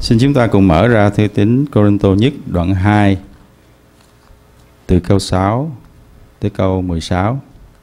Xin chúng ta cùng mở ra thư tín Cô-rinh-tô nhất đoạn 2 từ câu 6 tới câu 16.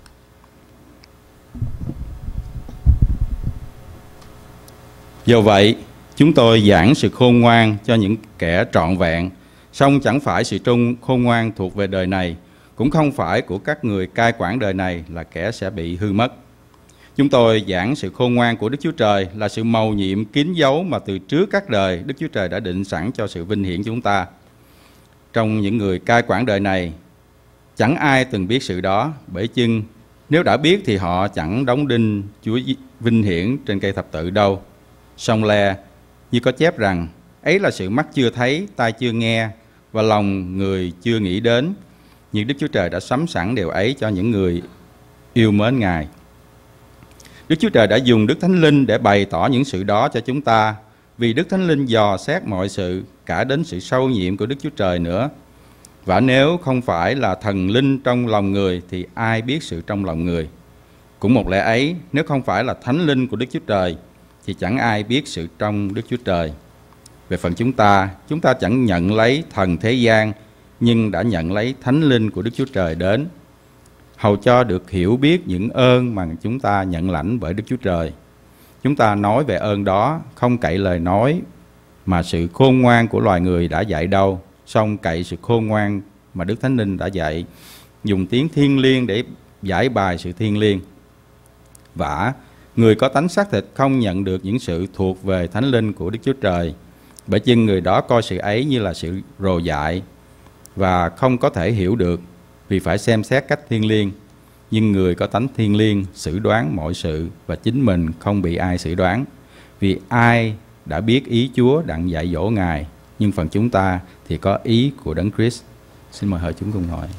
Do vậy, chúng tôi giảng sự khôn ngoan cho những kẻ trọn vẹn, song chẳng phải sự khôn ngoan thuộc về đời này, cũng không phải của các người cai quản đời này là kẻ sẽ bị hư mất. Chúng tôi giảng sự khôn ngoan của Đức Chúa Trời là sự mầu nhiệm kín dấu mà từ trước các đời Đức Chúa Trời đã định sẵn cho sự vinh hiển chúng ta. Trong những người cai quản đời này, chẳng ai từng biết sự đó, bởi chưng nếu đã biết thì họ chẳng đóng đinh Chúa vinh hiển trên cây thập tự đâu. Song le như có chép rằng, ấy là sự mắt chưa thấy, tai chưa nghe và lòng người chưa nghĩ đến, nhưng Đức Chúa Trời đã sắm sẵn điều ấy cho những người yêu mến Ngài. Đức Chúa Trời đã dùng Đức Thánh Linh để bày tỏ những sự đó cho chúng ta, vì Đức Thánh Linh dò xét mọi sự, cả đến sự sâu nhiệm của Đức Chúa Trời nữa. Và nếu không phải là thần linh trong lòng người thì ai biết sự trong lòng người? Cũng một lẽ ấy, nếu không phải là Thánh Linh của Đức Chúa Trời thì chẳng ai biết sự trong Đức Chúa Trời. Về phần chúng ta chẳng nhận lấy thần thế gian, nhưng đã nhận lấy Thánh Linh của Đức Chúa Trời đến, hầu cho được hiểu biết những ơn mà chúng ta nhận lãnh bởi Đức Chúa Trời. Chúng ta nói về ơn đó, không cậy lời nói mà sự khôn ngoan của loài người đã dạy đâu, song cậy sự khôn ngoan mà Đức Thánh Linh đã dạy, dùng tiếng thiêng liêng để giải bài sự thiêng liêng. Vả, người có tánh xác thịt không nhận được những sự thuộc về Thánh Linh của Đức Chúa Trời, bởi chưng người đó coi sự ấy như là sự rồ dại và không có thể hiểu được, vì phải xem xét cách thiêng liêng. Nhưng người có tánh thiêng liêng xử đoán mọi sự, và chính mình không bị ai xử đoán, vì ai đã biết ý Chúa đặng dạy dỗ Ngài, nhưng phần chúng ta thì có ý của Đấng Christ. Xin mời hội chúng cùng ngồi.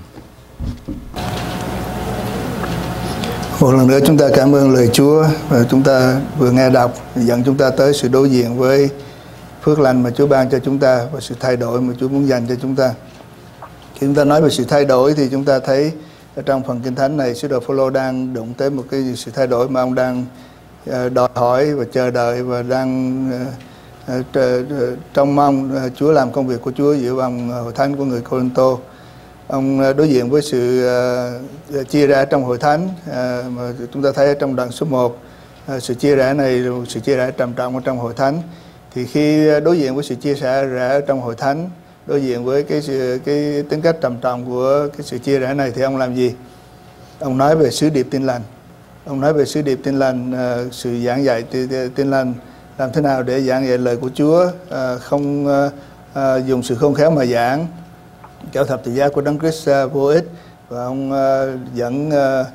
Một lần nữa chúng ta cảm ơn lời Chúa, và chúng ta vừa nghe đọc dẫn chúng ta tới sự đối diện với phước lành mà Chúa ban cho chúng ta và sự thay đổi mà Chúa muốn dành cho chúng ta. Khi chúng ta nói về sự thay đổi thì chúng ta thấy ở trong phần Kinh Thánh này, sứ đồ Phô-lô đang đụng tới một cái sự thay đổi mà ông đang đòi hỏi và chờ đợi, và đang trông mong Chúa làm công việc của Chúa giữa vòng hội thánh của người Cô-rinh-tô. Ông đối diện với sự chia rẽ trong hội thánh mà chúng ta thấy ở trong đoạn số 1. Sự chia rẽ này là sự chia rẽ trầm trọng ở trong hội thánh. Thì khi đối diện với sự chia rẽ ở trong hội thánh, đối diện với cái tính cách trầm trọng của cái sự chia rẽ này, thì ông làm gì? Ông nói về sứ điệp tin lành. Ông nói về sứ điệp tin lành, sự giảng dạy tin lành, làm thế nào để giảng dạy lời của Chúa, không dùng sự khôn khéo mà giảng, kéo thập tự giá của Đấng Christ vô ích. Và ông dẫn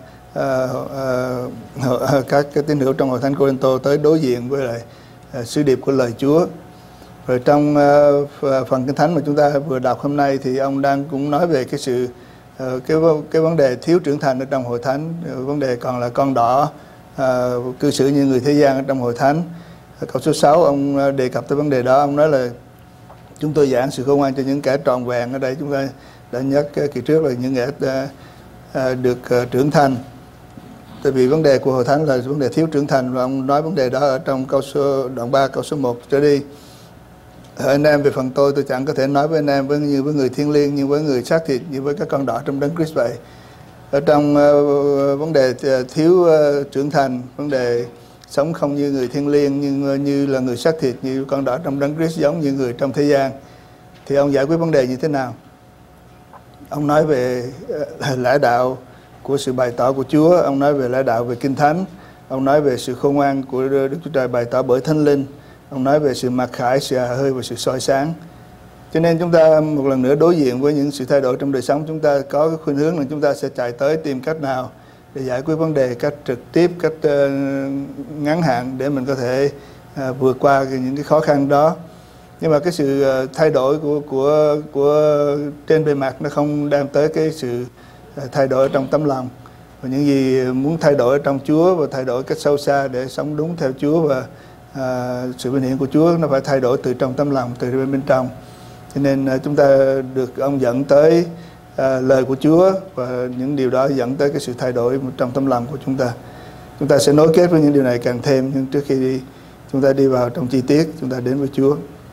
các cái tín hữu trong hội thánh Cô-rinh-tô tới đối diện với lại sứ điệp của lời Chúa. Rồi trong phần Kinh Thánh mà chúng ta vừa đọc hôm nay thì ông đang cũng nói về cái sự cái vấn đề thiếu trưởng thành ở trong hội thánh, vấn đề còn là con đỏ, cư xử như người thế gian ở trong hội thánh. Câu số 6 ông đề cập tới vấn đề đó. Ông nói là chúng tôi giảng sự khôn ngoan cho những kẻ trọn vẹn. Ở đây chúng ta đã nhắc kỳ trước là những kẻ được trưởng thành. Tại vì vấn đề của hội thánh là vấn đề thiếu trưởng thành, và ông nói vấn đề đó ở trong đoạn 3 câu số 1 trở đi. Anh em, về phần tôi chẳng có thể nói với anh em như với người thiêng liêng, như với người xác thịt, như với các con đỏ trong Đấng Christ vậy. Ở trong vấn đề thiếu trưởng thành, vấn đề sống không như người thiêng liêng, nhưng như là người xác thịt, như con đỏ trong Đấng Christ, giống như người trong thế gian, thì ông giải quyết vấn đề như thế nào? Ông nói về lẽ đạo của sự bày tỏ của Chúa, ông nói về lẽ đạo về Kinh Thánh, ông nói về sự khôn ngoan của Đức Chúa Trời bày tỏ bởi Thánh Linh, ông nói về sự mặc khải, sự hà hơi và sự soi sáng. Cho nên chúng ta một lần nữa đối diện với những sự thay đổi trong đời sống, chúng ta có cái khuynh hướng là chúng ta sẽ chạy tới tìm cách nào để giải quyết vấn đề, cách trực tiếp, cách ngắn hạn để mình có thể vượt qua những cái khó khăn đó. Nhưng mà cái sự thay đổi của trên bề mặt nó không đem tới cái sự thay đổi trong tấm lòng. Và những gì muốn thay đổi trong Chúa và thay đổi cách sâu xa để sống đúng theo Chúa, và sự vinh hiển của Chúa nó phải thay đổi từ trong tấm lòng, từ bên trong. Cho nên chúng ta được ông dẫn tới lời của Chúa, và những điều đó dẫn tới cái sự thay đổi trong tấm lòng của chúng ta. Chúng ta sẽ nối kết với những điều này càng thêm, nhưng trước khi chúng ta đi vào trong chi tiết, chúng ta đến với Chúa.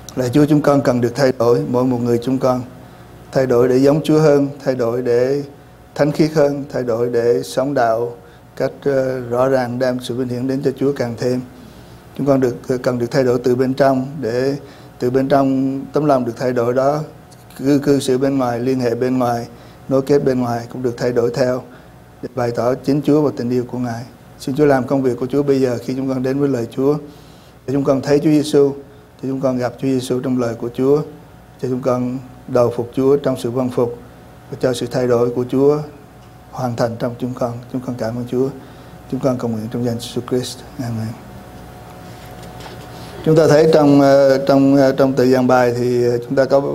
Lạy Chúa, chúng con cần được thay đổi, mỗi một người chúng con thay đổi để giống Chúa hơn, thay đổi để thánh khiết hơn, thay đổi để sống đạo cách rõ ràng đem sự vinh hiển đến cho Chúa càng thêm. Chúng con cần được thay đổi từ bên trong, để từ bên trong tấm lòng được thay đổi đó, cư xử bên ngoài, liên hệ bên ngoài, nối kết bên ngoài cũng được thay đổi theo, để bày tỏ chính Chúa và tình yêu của Ngài. Xin Chúa làm công việc của Chúa bây giờ khi chúng con đến với lời Chúa, để chúng con thấy Chúa Giêsu, để chúng con gặp Chúa Giêsu trong lời của Chúa, cho chúng con đầu phục Chúa trong sự vâng phục, và cho sự thay đổi của Chúa hoàn thành trong chúng con. Chúng con cảm ơn Chúa. Chúng con cầu nguyện trong danh Jesus Christ. Amen. Chúng ta thấy trong tự giảng bài thì chúng ta có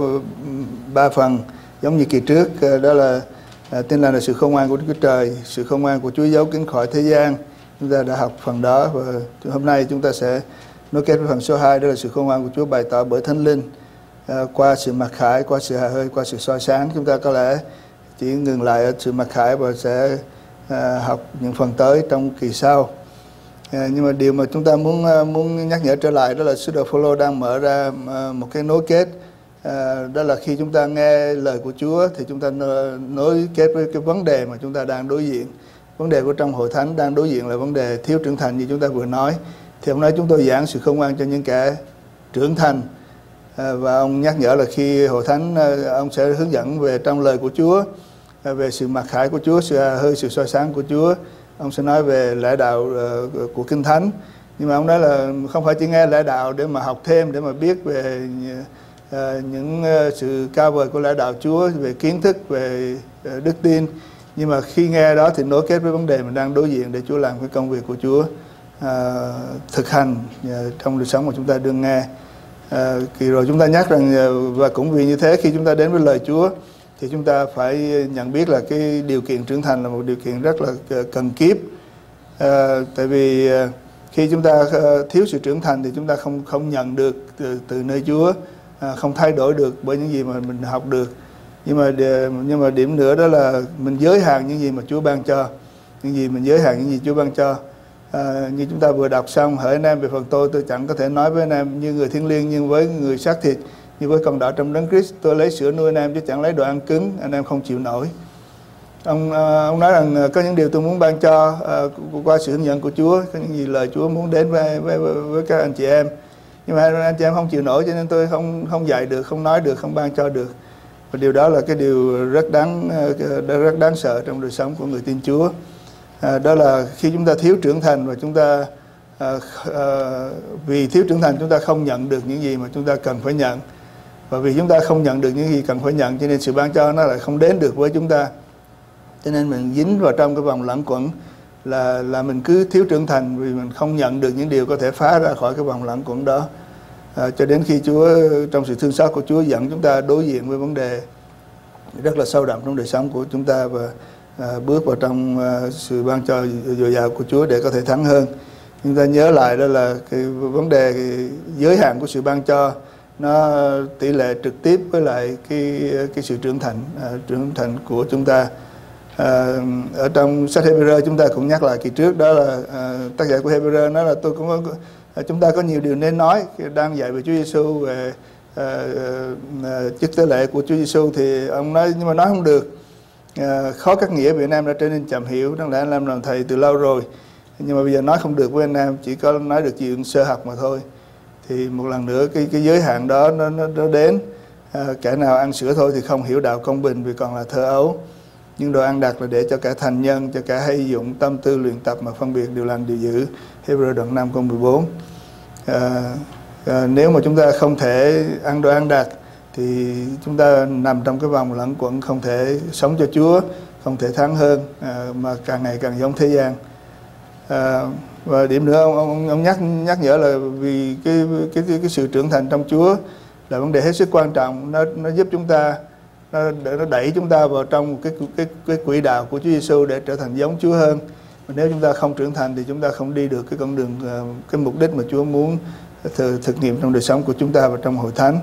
3 phần giống như kỳ trước, đó là tin lành là sự khôn ngoan của Đức Chúa Trời, sự khôn ngoan của Chúa giấu kín khỏi thế gian. Chúng ta đã học phần đó, và hôm nay chúng ta sẽ nối kết với phần số 2, đó là sự khôn ngoan của Chúa bày tỏ bởi Thánh Linh, qua sự mặc khải, qua sự hà hơi, qua sự soi sáng. Chúng ta có lẽ chỉ ngừng lại ở sự mặc khải và sẽ học những phần tới trong kỳ sau. Nhưng mà điều mà chúng ta muốn nhắc nhở trở lại, đó là sứ đồ Phaolô đang mở ra một cái nối kết, đó là khi chúng ta nghe lời của Chúa thì chúng ta nối kết với cái vấn đề mà chúng ta đang đối diện. Vấn đề của trong hội thánh đang đối diện là vấn đề thiếu trưởng thành như chúng ta vừa nói. Thì hôm nay chúng tôi giảng sự khôn ngoan cho những kẻ trưởng thành, và ông nhắc nhở là khi hội thánh ông sẽ hướng dẫn về trong lời của Chúa, về sự mặc khải của Chúa, sự hơi, sự soi sáng của Chúa. Ông sẽ nói về lẽ đạo của Kinh Thánh. Nhưng mà ông nói là không phải chỉ nghe lẽ đạo để mà học thêm, để mà biết về những sự cao vời của lẽ đạo Chúa, về kiến thức, về đức tin. Nhưng mà khi nghe đó thì nối kết với vấn đề mình đang đối diện, để Chúa làm cái công việc của Chúa thực hành trong đời sống mà chúng ta đương nghe. Kỳ rồi chúng ta nhắc rằng, và cũng vì như thế, khi chúng ta đến với lời Chúa thì chúng ta phải nhận biết là cái điều kiện trưởng thành là một điều kiện rất là cần kiếp. Tại vì khi chúng ta thiếu sự trưởng thành thì chúng ta không nhận được từ nơi Chúa, không thay đổi được bởi những gì mà mình học được. Nhưng mà điểm nữa đó là mình giới hạn những gì mà Chúa ban cho, mình giới hạn những gì Chúa ban cho. Như chúng ta vừa đọc xong, hỡi anh em, về phần tôi chẳng có thể nói với anh em như người thiêng liêng, nhưng với người xác thịt, như với con đỏ trong Đấng Christ, tôi lấy sữa nuôi anh em chứ chẳng lấy đồ ăn cứng, anh em không chịu nổi. Ông nói rằng có những điều tôi muốn ban cho qua sự hướng dẫn của Chúa, có những gì lời Chúa muốn đến với các anh chị em, nhưng mà anh chị em không chịu nổi, cho nên tôi không dạy được, không nói được, không ban cho được. Và điều đó là cái điều rất đáng sợ trong đời sống của người tin Chúa. Đó là khi chúng ta thiếu trưởng thành, và chúng ta vì thiếu trưởng thành chúng ta không nhận được những gì mà chúng ta cần phải nhận, và vì chúng ta không nhận được những gì cần phải nhận, cho nên sự ban cho nó lại không đến được với chúng ta. Cho nên mình dính vào trong cái vòng luẩn quẩn là mình cứ thiếu trưởng thành, vì mình không nhận được những điều có thể phá ra khỏi cái vòng luẩn quẩn đó, cho đến khi Chúa trong sự thương xót của Chúa dẫn chúng ta đối diện với vấn đề rất là sâu đậm trong đời sống của chúng ta, và bước vào trong sự ban cho dồi dào của Chúa để có thể thắng hơn. Chúng ta nhớ lại đó là cái vấn đề giới hạn của sự ban cho, nó tỷ lệ trực tiếp với lại cái sự trưởng thành của chúng ta. Ở trong sách Hebrew chúng ta cũng nhắc lại kỳ trước, đó là tác giả của Hebrew nói là chúng ta có nhiều điều nên nói, đang dạy về Chúa Giêsu, về chức tế lễ của Chúa Giêsu, thì ông nói nhưng mà nói không được. Khó cắt nghĩa vì anh em đã trở nên chậm hiểu, đáng lẽ anh em làm thầy từ lâu rồi, nhưng mà bây giờ nói không được với anh em, chỉ có nói được chuyện sơ học mà thôi. Thì một lần nữa cái giới hạn đó nó đến. Kẻ nào ăn sữa thôi thì không hiểu đạo công bình, vì còn là thơ ấu. Nhưng đồ ăn đặc là để cho kẻ thành nhân, cho kẻ hay dụng tâm tư luyện tập mà phân biệt điều lành điều dữ. Hebrew đoạn 5 câu 14. Nếu mà chúng ta không thể ăn đồ ăn đặc thì chúng ta nằm trong cái vòng luẩn quẩn, không thể sống cho Chúa, không thể thắng hơn, mà càng ngày càng giống thế gian. Và điểm nữa ông nhắc nhở là vì cái sự trưởng thành trong Chúa là vấn đề hết sức quan trọng. Nó giúp chúng ta, nó đẩy chúng ta vào trong cái quỹ đạo của Chúa Giêsu để trở thành giống Chúa hơn. Mà nếu chúng ta không trưởng thành thì chúng ta không đi được cái con đường, cái mục đích mà Chúa muốn thực nghiệm trong đời sống của chúng ta và trong hội thánh.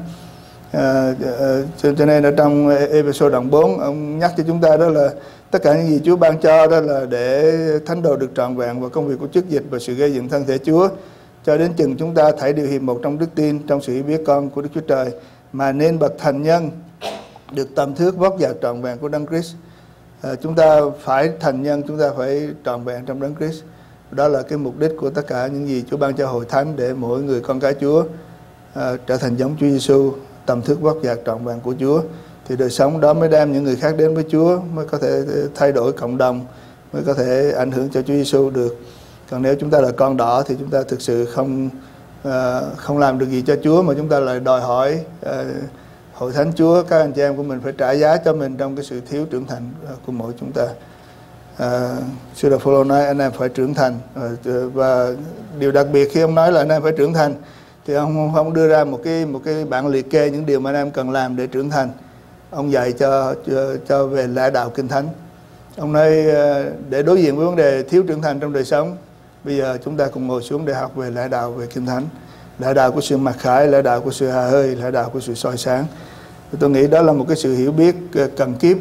Cho nên ở trong Ê-phê-sô đoạn 4 ông nhắc cho chúng ta đó là tất cả những gì Chúa ban cho đó là để thánh đồ được trọn vẹn vào công việc của chức dịch và sự gây dựng thân thể Chúa, cho đến chừng chúng ta thảy đều hiệp một trong đức tin, trong sự hiểu biết con của Đức Chúa Trời, mà nên bậc thành nhân, được tầm thước vóc dạc trọn vẹn của Đấng Christ. Chúng ta phải thành nhân, chúng ta phải trọn vẹn trong Đấng Christ. Đó là cái mục đích của tất cả những gì Chúa ban cho hội thánh, để mỗi người con cái Chúa trở thành giống Chúa Giêsu, tầm thước vóc dạc trọn vẹn của Chúa. Thì đời sống đó mới đem những người khác đến với Chúa, mới có thể thay đổi cộng đồng, mới có thể ảnh hưởng cho Chúa Giêsu được. Còn nếu chúng ta là con đỏ thì chúng ta thực sự không làm được gì cho Chúa, mà chúng ta lại đòi hỏi hội thánh Chúa, các anh chị em của mình phải trả giá cho mình trong cái sự thiếu trưởng thành của mỗi chúng ta. Sư Đạo Phaolô nói anh em phải trưởng thành, và điều đặc biệt khi ông nói là anh em phải trưởng thành thì ông không đưa ra một cái bảng liệt kê những điều mà anh em cần làm để trưởng thành. Ông dạy cho về lẽ đạo Kinh Thánh. Ông nói để đối diện với vấn đề thiếu trưởng thành trong đời sống, bây giờ chúng ta cùng ngồi xuống để học về lẽ đạo về Kinh Thánh, lẽ đạo của sự mặc khải, lẽ đạo của sự hà hơi, lẽ đạo của sự soi sáng. Tôi nghĩ đó là một cái sự hiểu biết cần kiếp,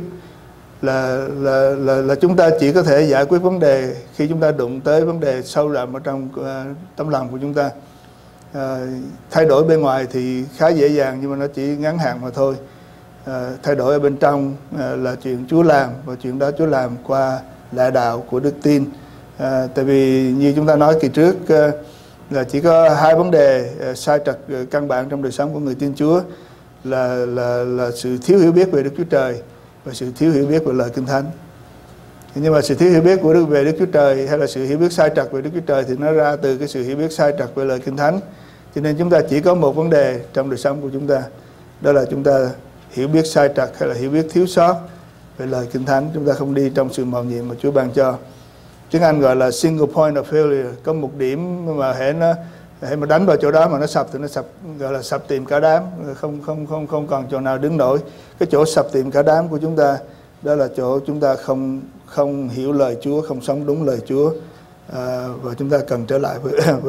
là chúng ta chỉ có thể giải quyết vấn đề khi chúng ta đụng tới vấn đề sâu đậm ở trong tấm lòng của chúng ta. Thay đổi bên ngoài thì khá dễ dàng, nhưng mà nó chỉ ngắn hạn mà thôi. Thay đổi ở bên trong là chuyện Chúa làm, và chuyện đó Chúa làm qua lẽ đạo của đức tin. Tại vì như chúng ta nói kỳ trước, là chỉ có hai vấn đề sai trật căn bản trong đời sống của người tin Chúa, là sự thiếu hiểu biết về Đức Chúa Trời và sự thiếu hiểu biết về lời Kinh Thánh. Nhưng mà sự thiếu hiểu biết về Đức Chúa Trời, hay là sự hiểu biết sai trật về Đức Chúa Trời, thì nó ra từ cái sự hiểu biết sai trật về lời Kinh Thánh. Cho nên chúng ta chỉ có một vấn đề trong đời sống của chúng ta, đó là chúng ta hiểu biết sai trật hay là hiểu biết thiếu sót về lời Kinh Thánh. Chúng ta không đi trong sự mầu nhiệm mà Chúa ban cho. Tiếng Anh gọi là single point of failure, có một điểm mà hễ mà đánh vào chỗ đó mà nó sập thì nó sập, gọi là sập tìm cả đám, không còn chỗ nào đứng nổi. Cái chỗ sập tìm cả đám của chúng ta, đó là chỗ chúng ta không hiểu lời Chúa, không sống đúng lời Chúa, và chúng ta cần trở lại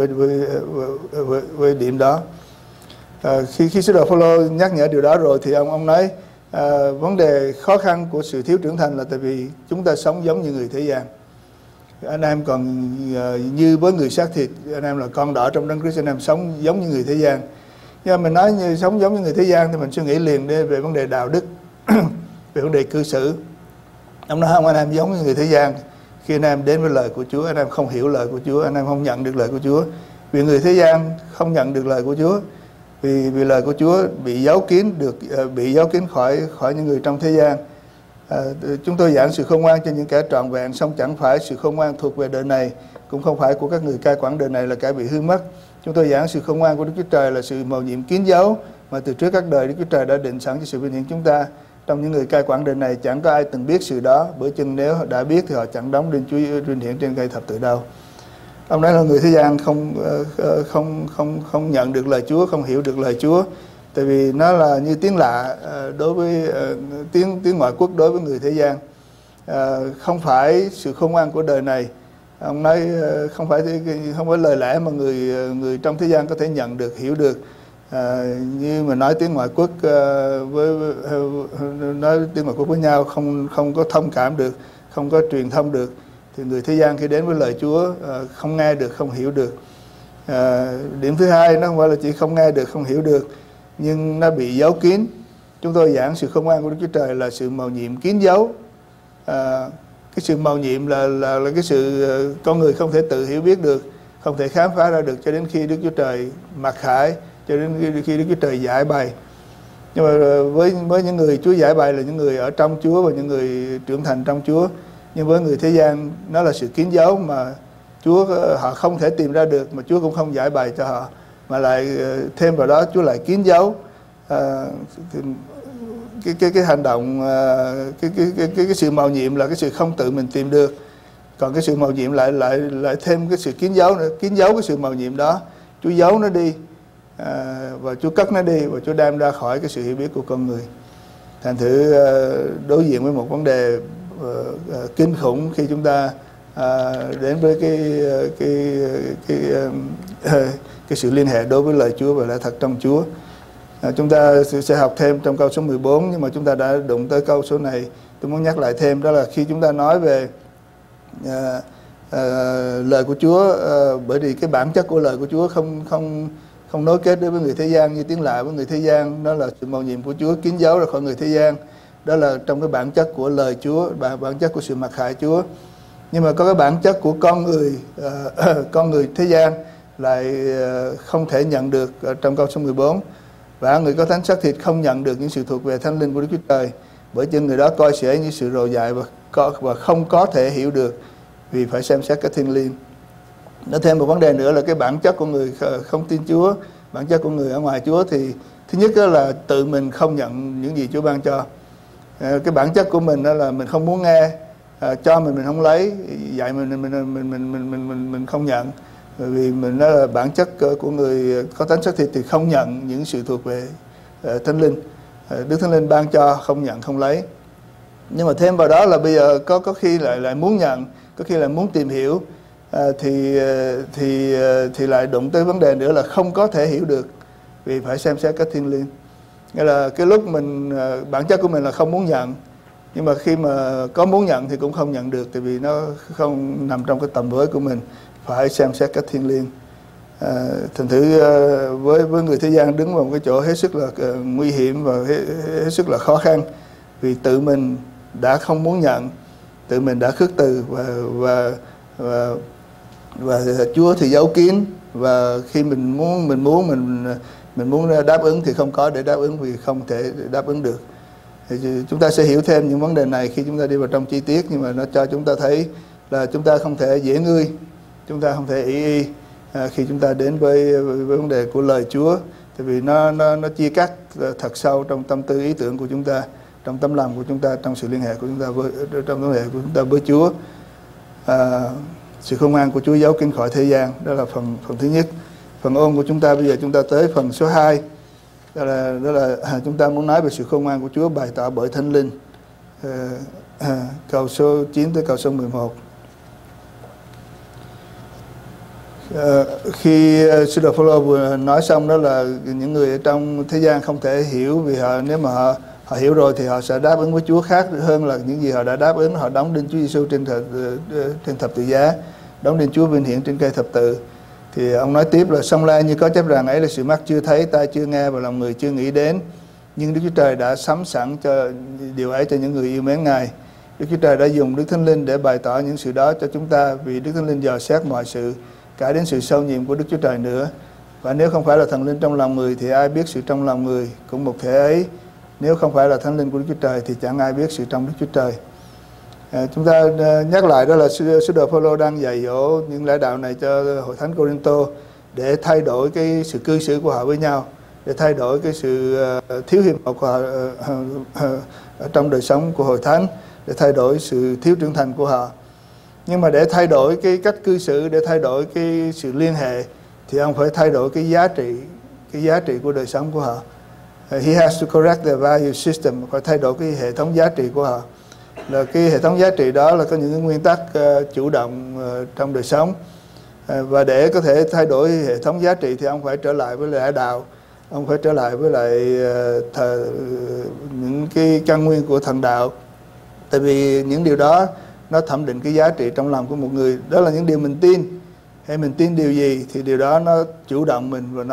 với điểm đó. Khi sứ đồ Phaolô nhắc nhở điều đó rồi thì ông nói vấn đề khó khăn của sự thiếu trưởng thành là tại vì chúng ta sống giống như người thế gian. Anh em còn như với người xác thịt, anh em là con đỏ trong Đấng Christ, anh em sống giống như người thế gian. Nhưng mà mình nói như sống giống như người thế gian thì mình suy nghĩ liền về vấn đề đạo đức, về vấn đề cư xử. Ông nói không, anh em giống như người thế gian. Khi anh em đến với lời của Chúa, anh em không hiểu lời của Chúa, anh em không nhận được lời của Chúa. Vì người thế gian không nhận được lời của Chúa, vì lời của Chúa bị giấu kín khỏi những người trong thế gian. Chúng tôi giảng sự khôn ngoan cho những kẻ trọn vẹn, song chẳng phải sự khôn ngoan thuộc về đời này, cũng không phải của các người cai quản đời này là kẻ bị hư mất. Chúng tôi giảng sự khôn ngoan của Đức Chúa Trời là sự mầu nhiệm kín dấu mà từ trước các đời Đức Chúa Trời đã định sẵn cho sự vinh hiển chúng ta. Trong những người cai quản đời này chẳng có ai từng biết sự đó, bởi chừng nếu họ đã biết thì họ chẳng đóng đinh Chúa vinh hiển trên cây thập tự đâu. Ông nói là người thế gian không nhận được lời Chúa, không hiểu được lời Chúa, tại vì nó là như tiếng lạ đối với tiếng ngoại quốc đối với người thế gian. Không phải sự khôn ngoan của đời này. Ông nói không phải lời lẽ mà người trong thế gian có thể nhận được, hiểu được. Như mà nói tiếng ngoại quốc nói tiếng ngoại quốc với nhau, không có thông cảm được, không có truyền thông được, thì người thế gian khi đến với lời Chúa không nghe được, không hiểu được. Điểm thứ hai, nó không phải là chỉ không nghe được, không hiểu được, nhưng nó bị giấu kín. Chúng tôi giảng sự khôn ngoan của Đức Chúa Trời là sự mầu nhiệm kín dấu. Cái sự mầu nhiệm là cái sự con người không thể tự hiểu biết được, không thể khám phá ra được cho đến khi Đức Chúa Trời mặc khải, cho đến khi Đức Chúa Trời giải bày. Nhưng mà với những người Chúa giải bày là những người ở trong Chúa và những người trưởng thành trong Chúa. Nhưng với người thế gian, nó là sự kín dấu mà họ không thể tìm ra được, mà Chúa cũng không giải bày cho họ, mà lại thêm vào đó Chúa lại kín dấu cái hành động, cái sự mầu nhiệm là cái sự không tự mình tìm được. Còn cái sự mầu nhiệm lại thêm cái sự kín dấu nữa, kín dấu cái sự mầu nhiệm đó, Chúa giấu nó đi, và Chúa cất nó đi, và Chúa đem ra khỏi cái sự hiểu biết của con người. Thành thử đối diện với một vấn đề kinh khủng khi chúng ta đến với cái sự liên hệ đối với lời Chúa và lẽ thật trong Chúa. Chúng ta sẽ học thêm trong câu số 14, nhưng mà chúng ta đã đụng tới câu số này. Tôi muốn nhắc lại thêm, đó là khi chúng ta nói về lời của Chúa, bởi vì cái bản chất của lời của Chúa không nối kết đối với người thế gian như tiếng lạ với người thế gian. Đó là sự mầu nhiệm của Chúa kín dấu ra khỏi người thế gian. Đó là trong cái bản chất của lời Chúa, bản chất của sự mặc khải Chúa. Nhưng mà có cái bản chất của con người thế gian lại không thể nhận được trong câu số 14. Và người có thánh xác thịt không nhận được những sự thuộc về Thánh Linh của Đức Chúa Trời, bởi chân người đó coi sẽ như sự rồ dại và không có thể hiểu được, vì phải xem xét cái thiêng liêng. Nó thêm một vấn đề nữa là cái bản chất của người không tin Chúa, bản chất của người ở ngoài Chúa thì thứ nhất đó là tự mình không nhận những gì Chúa ban cho. Cái bản chất của mình đó là mình không muốn nghe, cho mình không lấy, dạy mình không nhận. Bởi vì mình đó là bản chất của người có tánh xác thịt thì không nhận những sự thuộc về Thánh Linh. Đức Thánh Linh ban cho, không nhận, không lấy. Nhưng mà thêm vào đó là bây giờ có khi lại muốn nhận, có khi lại muốn tìm hiểu, thì lại đụng tới vấn đề nữa là không có thể hiểu được, vì phải xem xét cái thiêng liêng. Nghĩa là cái lúc mình bản chất của mình là không muốn nhận, nhưng mà khi mà có muốn nhận thì cũng không nhận được, tại vì nó không nằm trong cái tầm với của mình, phải xem xét cách thiêng liêng. Thành thử với người thế gian đứng vào một cái chỗ hết sức là nguy hiểm và hết sức là khó khăn, vì tự mình đã không muốn nhận, tự mình đã khước từ và Chúa thì giấu kín, và khi mình muốn đáp ứng thì không có để đáp ứng, vì không thể đáp ứng được. Thì chúng ta sẽ hiểu thêm những vấn đề này khi chúng ta đi vào trong chi tiết, nhưng mà nó cho chúng ta thấy là chúng ta không thể dễ ngươi, chúng ta không thể ý khi chúng ta đến với vấn đề của lời Chúa, tại vì nó chia cắt thật sâu trong tâm tư ý tưởng của chúng ta, trong tấm lòng của chúng ta, trong sự liên hệ của chúng ta trong liên hệ của chúng ta với Chúa. Sự khôn ngoan của Chúa giấu kín khỏi thế gian, đó là phần thứ nhất. Phần ôn của chúng ta bây giờ chúng ta tới phần số 2. Đó là chúng ta muốn nói về sự khôn ngoan của Chúa bày tỏ bởi Thánh Linh. Câu số 9 tới câu số 11. Khi sư đồ Phaolô vừa nói xong đó là những người ở trong thế gian không thể hiểu, vì nếu mà họ hiểu rồi thì họ sẽ đáp ứng với Chúa khác hơn là những gì họ đã đáp ứng. Họ đóng đinh Chúa Giêsu trên thập tự giá, đóng đinh Chúa vinh hiển trên cây thập tự. Thì ông nói tiếp là song la như có chép rằng ấy là sự mắt chưa thấy, tai chưa nghe và lòng người chưa nghĩ đến, nhưng Đức Chúa Trời đã sắm sẵn cho điều ấy cho những người yêu mến Ngài. Đức Chúa Trời đã dùng Đức Thánh Linh để bày tỏ những sự đó cho chúng ta, vì Đức Thánh Linh dò xét mọi sự, cả đến sự sâu nhiệm của Đức Chúa Trời nữa. Và nếu không phải là thần linh trong lòng người thì ai biết sự trong lòng người cũng một thể ấy. Nếu không phải là Thánh Linh của Đức Chúa Trời thì chẳng ai biết sự trong Đức Chúa Trời. Chúng ta nhắc lại đó là sứ đồ Phaolô đang dạy dỗ những lẽ đạo này cho hội thánh Cô-rinh-tô để thay đổi cái sự cư xử của họ với nhau, để thay đổi cái sự thiếu hiệp hội của họ trong đời sống của hội thánh, để thay đổi sự thiếu trưởng thành của họ. Nhưng mà để thay đổi cái cách cư xử, để thay đổi cái sự liên hệ thì ông phải thay đổi cái giá trị của đời sống của họ. He has to correct the value system, phải thay đổi cái hệ thống giá trị của họ. Là cái hệ thống giá trị đó là có những cái nguyên tắc chủ động trong đời sống, và để có thể thay đổi hệ thống giá trị thì ông phải trở lại với lẽ đạo, ông phải trở lại với lại những cái căn nguyên của thần đạo, tại vì những điều đó nó thẩm định cái giá trị trong lòng của một người. Đó là những điều mình tin, hay mình tin điều gì thì điều đó nó chủ động mình, và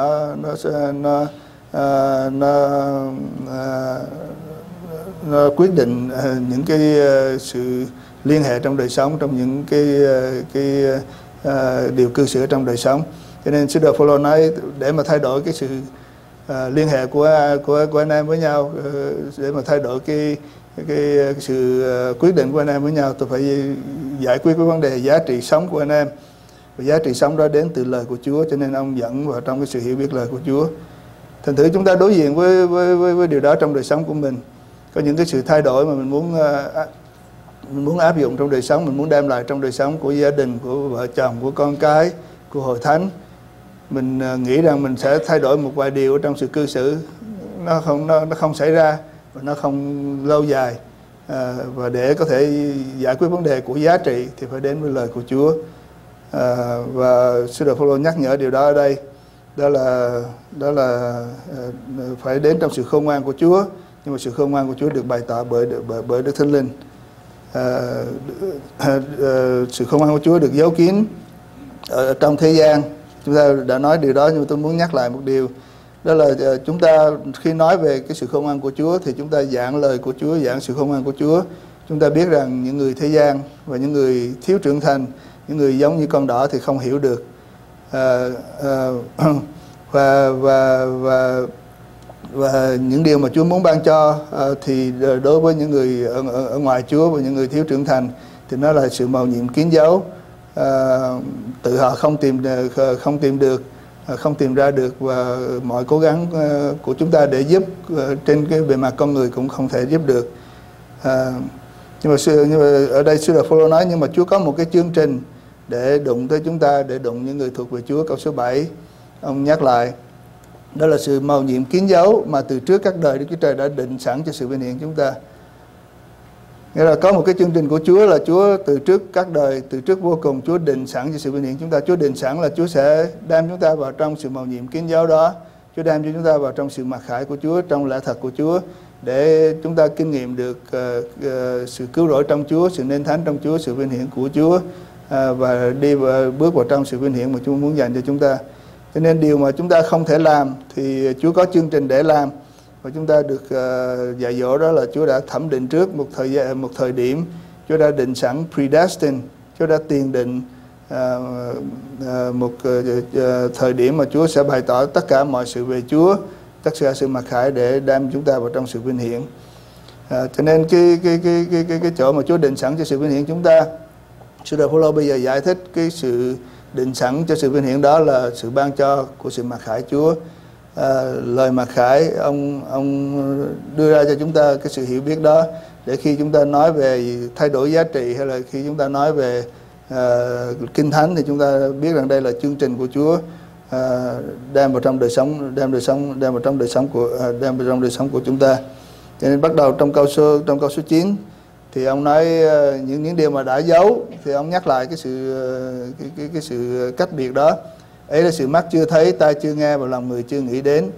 nó quyết định những cái sự liên hệ trong đời sống, trong những cái điều cư xử trong đời sống. Cho nên sứ đồ Phaolô nói để mà thay đổi cái sự liên hệ của anh em với nhau, để mà thay đổi cái sự quyết định của anh em với nhau, tôi phải giải quyết cái vấn đề giá trị sống của anh em. Và giá trị sống đó đến từ lời của Chúa, cho nên ông dẫn vào trong cái sự hiểu biết lời của Chúa. Thành thử chúng ta đối diện với điều đó trong đời sống của mình. Có những cái sự thay đổi mà mình muốn áp dụng trong đời sống, mình muốn đem lại trong đời sống của gia đình, của vợ chồng, của con cái, của hội thánh. Mình nghĩ rằng mình sẽ thay đổi một vài điều trong sự cư xử, nó không xảy ra và nó không lâu dài. Và để có thể giải quyết vấn đề của giá trị thì phải đến với lời của Chúa. Và sứ đồ Phaolô nhắc nhở điều đó ở đây, đó là phải đến trong sự khôn ngoan của Chúa, nhưng mà sự khôn ngoan của Chúa được bày tỏ bởi Đức Thánh Linh. sự khôn ngoan của Chúa được giấu kín ở trong thế gian. Chúng ta đã nói điều đó, nhưng mà tôi muốn nhắc lại một điều, đó là chúng ta khi nói về cái sự khôn ngoan của Chúa thì chúng ta giảng lời của Chúa, giảng sự khôn ngoan của Chúa. Chúng ta biết rằng những người thế gian và những người thiếu trưởng thành, những người giống như con đỏ thì không hiểu được. Và những điều mà Chúa muốn ban cho thì đối với những người ở ngoài Chúa và những người thiếu trưởng thành thì nó là sự mầu nhiệm kín dấu, tự họ không tìm được, không tìm ra được, và mọi cố gắng của chúng ta để giúp trên cái bề mặt con người cũng không thể giúp được. Nhưng mà ở đây sư đạo Phaolô nói nhưng mà Chúa có một cái chương trình để đụng tới chúng ta, để đụng những người thuộc về Chúa. Câu số 7 ông nhắc lại, đó là sự mầu nhiệm kín dấu mà từ trước các đời Đức Chúa Trời đã định sẵn cho sự vinh hiển chúng ta. Nghĩa là có một cái chương trình của Chúa là Chúa từ trước các đời, từ trước vô cùng Chúa định sẵn cho sự vinh hiển chúng ta. Chúa định sẵn là Chúa sẽ đem chúng ta vào trong sự mầu nhiệm kín dấu đó. Chúa đem cho chúng ta vào trong sự mặc khải của Chúa, trong lẽ thật của Chúa, để chúng ta kinh nghiệm được sự cứu rỗi trong Chúa, sự nên thánh trong Chúa, sự vinh hiển của Chúa, và bước vào trong sự vinh hiển mà Chúa muốn dành cho chúng ta. Cho nên điều mà chúng ta không thể làm thì Chúa có chương trình để làm, và chúng ta được dạy dỗ đó là Chúa đã thẩm định trước một thời điểm. Chúa đã định sẵn, predestined, Chúa đã tiền định một thời điểm mà Chúa sẽ bày tỏ tất cả mọi sự về Chúa, tất cả sự mặc khải để đem chúng ta vào trong sự vinh hiển. Cho nên cái chỗ mà Chúa định sẵn cho sự vinh hiển chúng ta, sư đạo Phaolô bây giờ giải thích cái sự định sẵn cho sự vinh hiển đó là sự ban cho của sự mặc khải Chúa. Lời mặc khải ông đưa ra cho chúng ta cái sự hiểu biết đó, để khi chúng ta nói về thay đổi giá trị, hay là khi chúng ta nói về kinh thánh, thì chúng ta biết rằng đây là chương trình của Chúa đem vào trong đời sống của chúng ta. Cho nên bắt đầu trong câu số 9 thì ông nói những điều mà đã giấu, thì ông nhắc lại cái sự cách biệt đó. Ấy là sự mắt chưa thấy, tai chưa nghe và lòng người chưa nghĩ đến.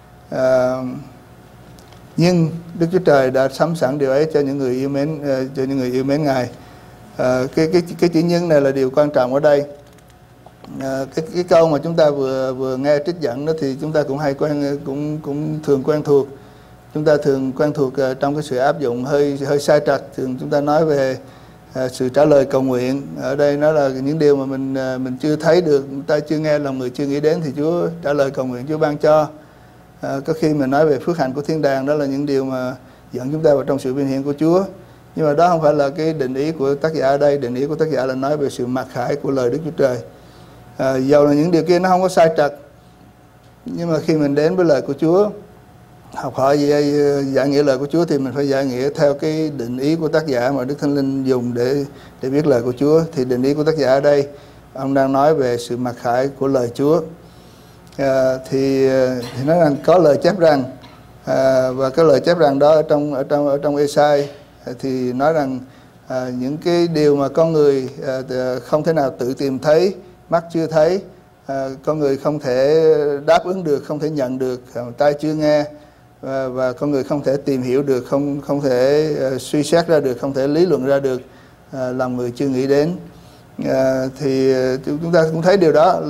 Nhưng Đức Chúa Trời đã sắm sẵn điều ấy cho những người yêu mến Ngài. Cái chữ nhân này là điều quan trọng ở đây. Cái câu mà chúng ta vừa nghe trích dẫn đó thì chúng ta cũng cũng thường quen thuộc. Chúng ta thường quen thuộc trong cái sự áp dụng hơi sai trật. Thường chúng ta nói về sự trả lời cầu nguyện. Ở đây nó là những điều mà mình chưa thấy được, ta chưa nghe, lòng người chưa nghĩ đến, thì Chúa trả lời cầu nguyện, Chúa ban cho. Có khi mình nói về phước hạnh của thiên đàng, đó là những điều mà dẫn chúng ta vào trong sự vinh hiển của Chúa. Nhưng mà đó không phải là cái định ý của tác giả ở đây. Định ý của tác giả là nói về sự mặc khải của lời Đức Chúa Trời. Dầu là những điều kia nó không có sai trật, nhưng mà khi mình đến với lời của Chúa, học hỏi giải nghĩa lời của Chúa, thì mình phải giải nghĩa theo cái định ý của tác giả mà Đức Thánh Linh dùng để viết lời của Chúa. Thì định ý của tác giả ở đây, ông đang nói về sự mặc khải của lời Chúa. Thì nói rằng có lời chép rằng, và cái lời chép rằng đó ở trong Ê-sai thì nói rằng những cái điều mà con người không thể nào tự tìm thấy, mắt chưa thấy, con người không thể đáp ứng được, không thể nhận được, tai chưa nghe, và con người không thể tìm hiểu được, không thể suy xét ra được, không thể lý luận ra được, lòng người chưa nghĩ đến. Thì chúng ta cũng thấy điều đó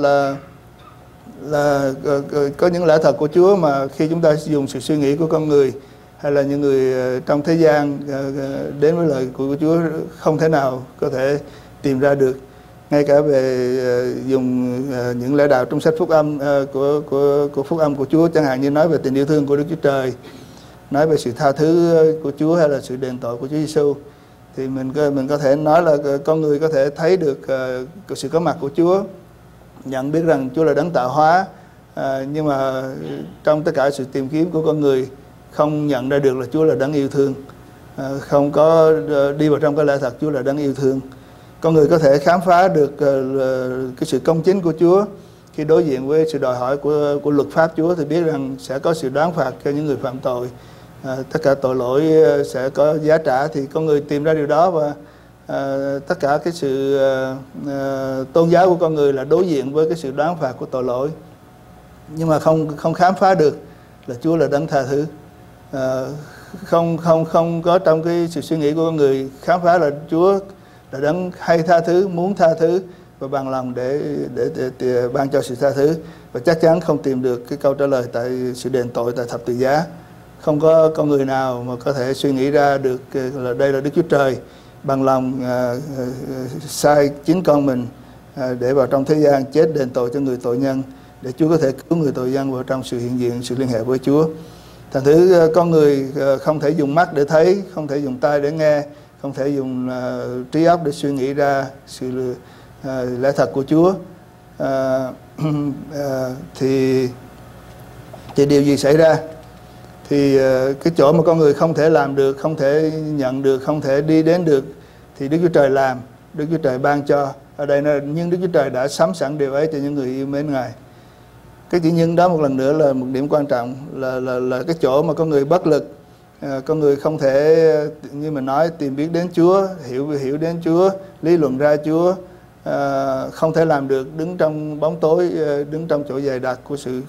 là có những lẽ thật của Chúa mà khi chúng ta dùng sự suy nghĩ của con người, hay là những người trong thế gian đến với lời của Chúa, không thể nào có thể tìm ra được. Ngay cả về dùng những lẽ đạo trong sách phúc âm của phúc âm của Chúa, chẳng hạn như nói về tình yêu thương của Đức Chúa Trời, nói về sự tha thứ của Chúa, hay là sự đền tội của Chúa Giêsu, thì mình có thể nói là con người có thể thấy được sự có mặt của Chúa, nhận biết rằng Chúa là đấng tạo hóa, nhưng mà trong tất cả sự tìm kiếm của con người không nhận ra được là Chúa là đấng yêu thương, không có đi vào trong cái lẽ thật Chúa là đấng yêu thương. Con người có thể khám phá được cái sự công chính của Chúa khi đối diện với sự đòi hỏi của luật pháp Chúa, thì biết rằng sẽ có sự đoán phạt cho những người phạm tội, tất cả tội lỗi sẽ có giá trả. Thì con người tìm ra điều đó, và tất cả cái sự tôn giáo của con người là đối diện với cái sự đoán phạt của tội lỗi, nhưng mà không khám phá được là Chúa là đấng tha thứ, không có trong cái sự suy nghĩ của con người khám phá là Chúa là đấng hay tha thứ, muốn tha thứ và bằng lòng để ban cho sự tha thứ, và chắc chắn không tìm được cái câu trả lời tại sự đền tội tại thập tự giá. Không có con người nào mà có thể suy nghĩ ra được là đây là Đức Chúa Trời bằng lòng sai chính con mình để vào trong thế gian chết đền tội cho người tội nhân, để Chúa có thể cứu người tội nhân vào trong sự hiện diện, sự liên hệ với Chúa. Thành thử con người không thể dùng mắt để thấy, không thể dùng tai để nghe, không thể dùng trí óc để suy nghĩ ra sự lẽ thật của Chúa. Thì điều gì xảy ra? Thì cái chỗ mà con người không thể làm được, không thể nhận được, không thể đi đến được, thì Đức Chúa Trời làm, Đức Chúa Trời ban cho. Ở đây là nhưng Đức Chúa Trời đã sắm sẵn điều ấy cho những người yêu mến Ngài. Cái chữ nhưng đó một lần nữa là một điểm quan trọng, là cái chỗ mà con người bất lực, con người không thể, như mình nói, tìm biết đến Chúa, hiểu đến Chúa, lý luận ra Chúa, không thể làm được, đứng trong bóng tối, đứng trong chỗ dày đặc của sự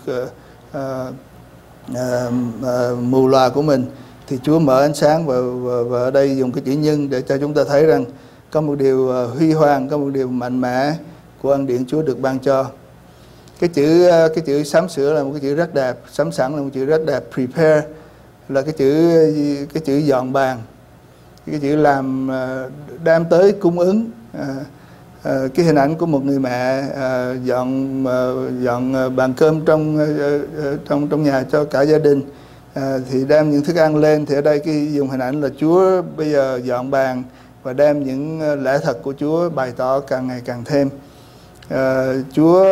mù lòa của mình, thì Chúa mở ánh sáng, và ở đây dùng cái chữ nhưng để cho chúng ta thấy rằng có một điều huy hoàng, có một điều mạnh mẽ của ân điển Chúa được ban cho. Cái chữ sắm sửa là một cái chữ rất đẹp, sắm sẵn là một chữ rất đẹp, prepare là cái chữ dọn bàn, cái chữ làm đem tới cung ứng. Cái hình ảnh của một người mẹ dọn bàn cơm trong nhà cho cả gia đình, thì đem những thức ăn lên. Thì ở đây cái dùng hình ảnh là Chúa bây giờ dọn bàn và đem những lẽ thật của Chúa bày tỏ càng ngày càng thêm. Chúa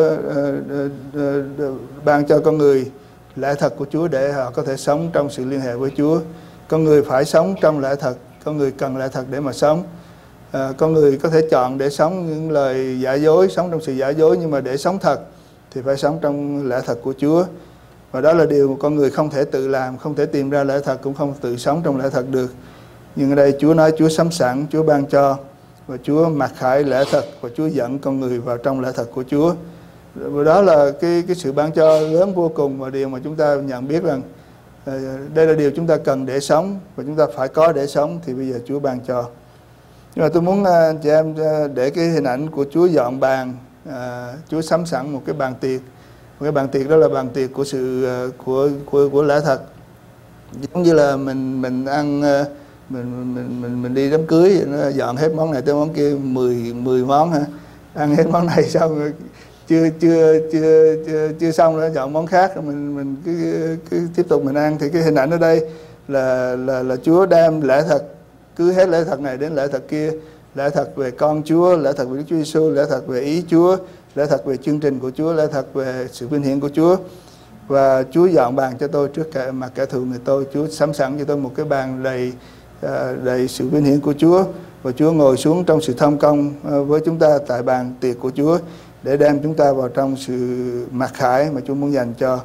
ban cho con người lẽ thật của Chúa để họ có thể sống trong sự liên hệ với Chúa. Con người phải sống trong lẽ thật, con người cần lẽ thật để mà sống. Con người có thể chọn để sống những lời giả dối, sống trong sự giả dối, nhưng mà để sống thật thì phải sống trong lẽ thật của Chúa. Và đó là điều con người không thể tự làm, không thể tìm ra lẽ thật, cũng không tự sống trong lẽ thật được. Nhưng ở đây Chúa nói Chúa sắm sẵn, Chúa ban cho, và Chúa mặc khải lẽ thật, và Chúa dẫn con người vào trong lẽ thật của Chúa. Và đó là cái sự ban cho lớn vô cùng, và điều mà chúng ta nhận biết rằng đây là điều chúng ta cần để sống, và chúng ta phải có để sống, thì bây giờ Chúa ban cho. Nhưng mà tôi muốn chị em để cái hình ảnh của Chúa dọn bàn, Chúa sắm sẵn một cái bàn tiệc. Một cái bàn tiệc đó là bàn tiệc của sự của lẽ thật. Giống như là mình ăn mình đi đám cưới, nó dọn hết món này tới món kia 10 món ha. Ăn hết món này xong rồi chưa xong nữa dọn món khác, mình cứ tiếp tục mình ăn. Thì cái hình ảnh ở đây là Chúa đem lẽ thật, cứ hết lẽ thật này đến lẽ thật kia, lẽ thật về con Chúa, lẽ thật về Đức Chúa Giêsu, lẽ thật về ý Chúa, lẽ thật về chương trình của Chúa, lẽ thật về sự vinh hiển của Chúa. Và Chúa dọn bàn cho tôi trước mặt kẻ thù người tôi. Chúa sắm sẵn cho tôi một cái bàn đầy sự vinh hiển của Chúa, và Chúa ngồi xuống trong sự thông công với chúng ta tại bàn tiệc của Chúa, để đem chúng ta vào trong sự mặc khải mà Chúa muốn dành cho.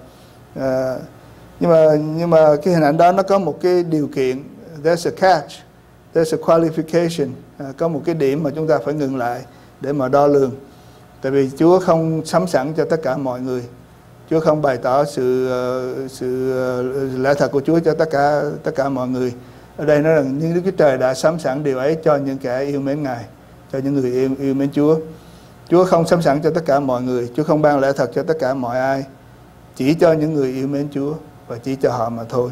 Nhưng mà cái hình ảnh đó nó có một cái điều kiện, there's a catch, there's a qualification, có một cái điểm mà chúng ta phải ngừng lại để mà đo lường. Tại vì Chúa không sắm sẵn cho tất cả mọi người, Chúa không bày tỏ sự lẽ thật của Chúa cho tất cả mọi người. Ở đây nói rằng nhưng Đức Chúa Trời đã sắm sẵn điều ấy cho những kẻ yêu mến Ngài, cho những người yêu mến Chúa. Chúa không sắm sẵn cho tất cả mọi người, Chúa không ban lẽ thật cho tất cả mọi ai, chỉ cho những người yêu mến Chúa và chỉ cho họ mà thôi.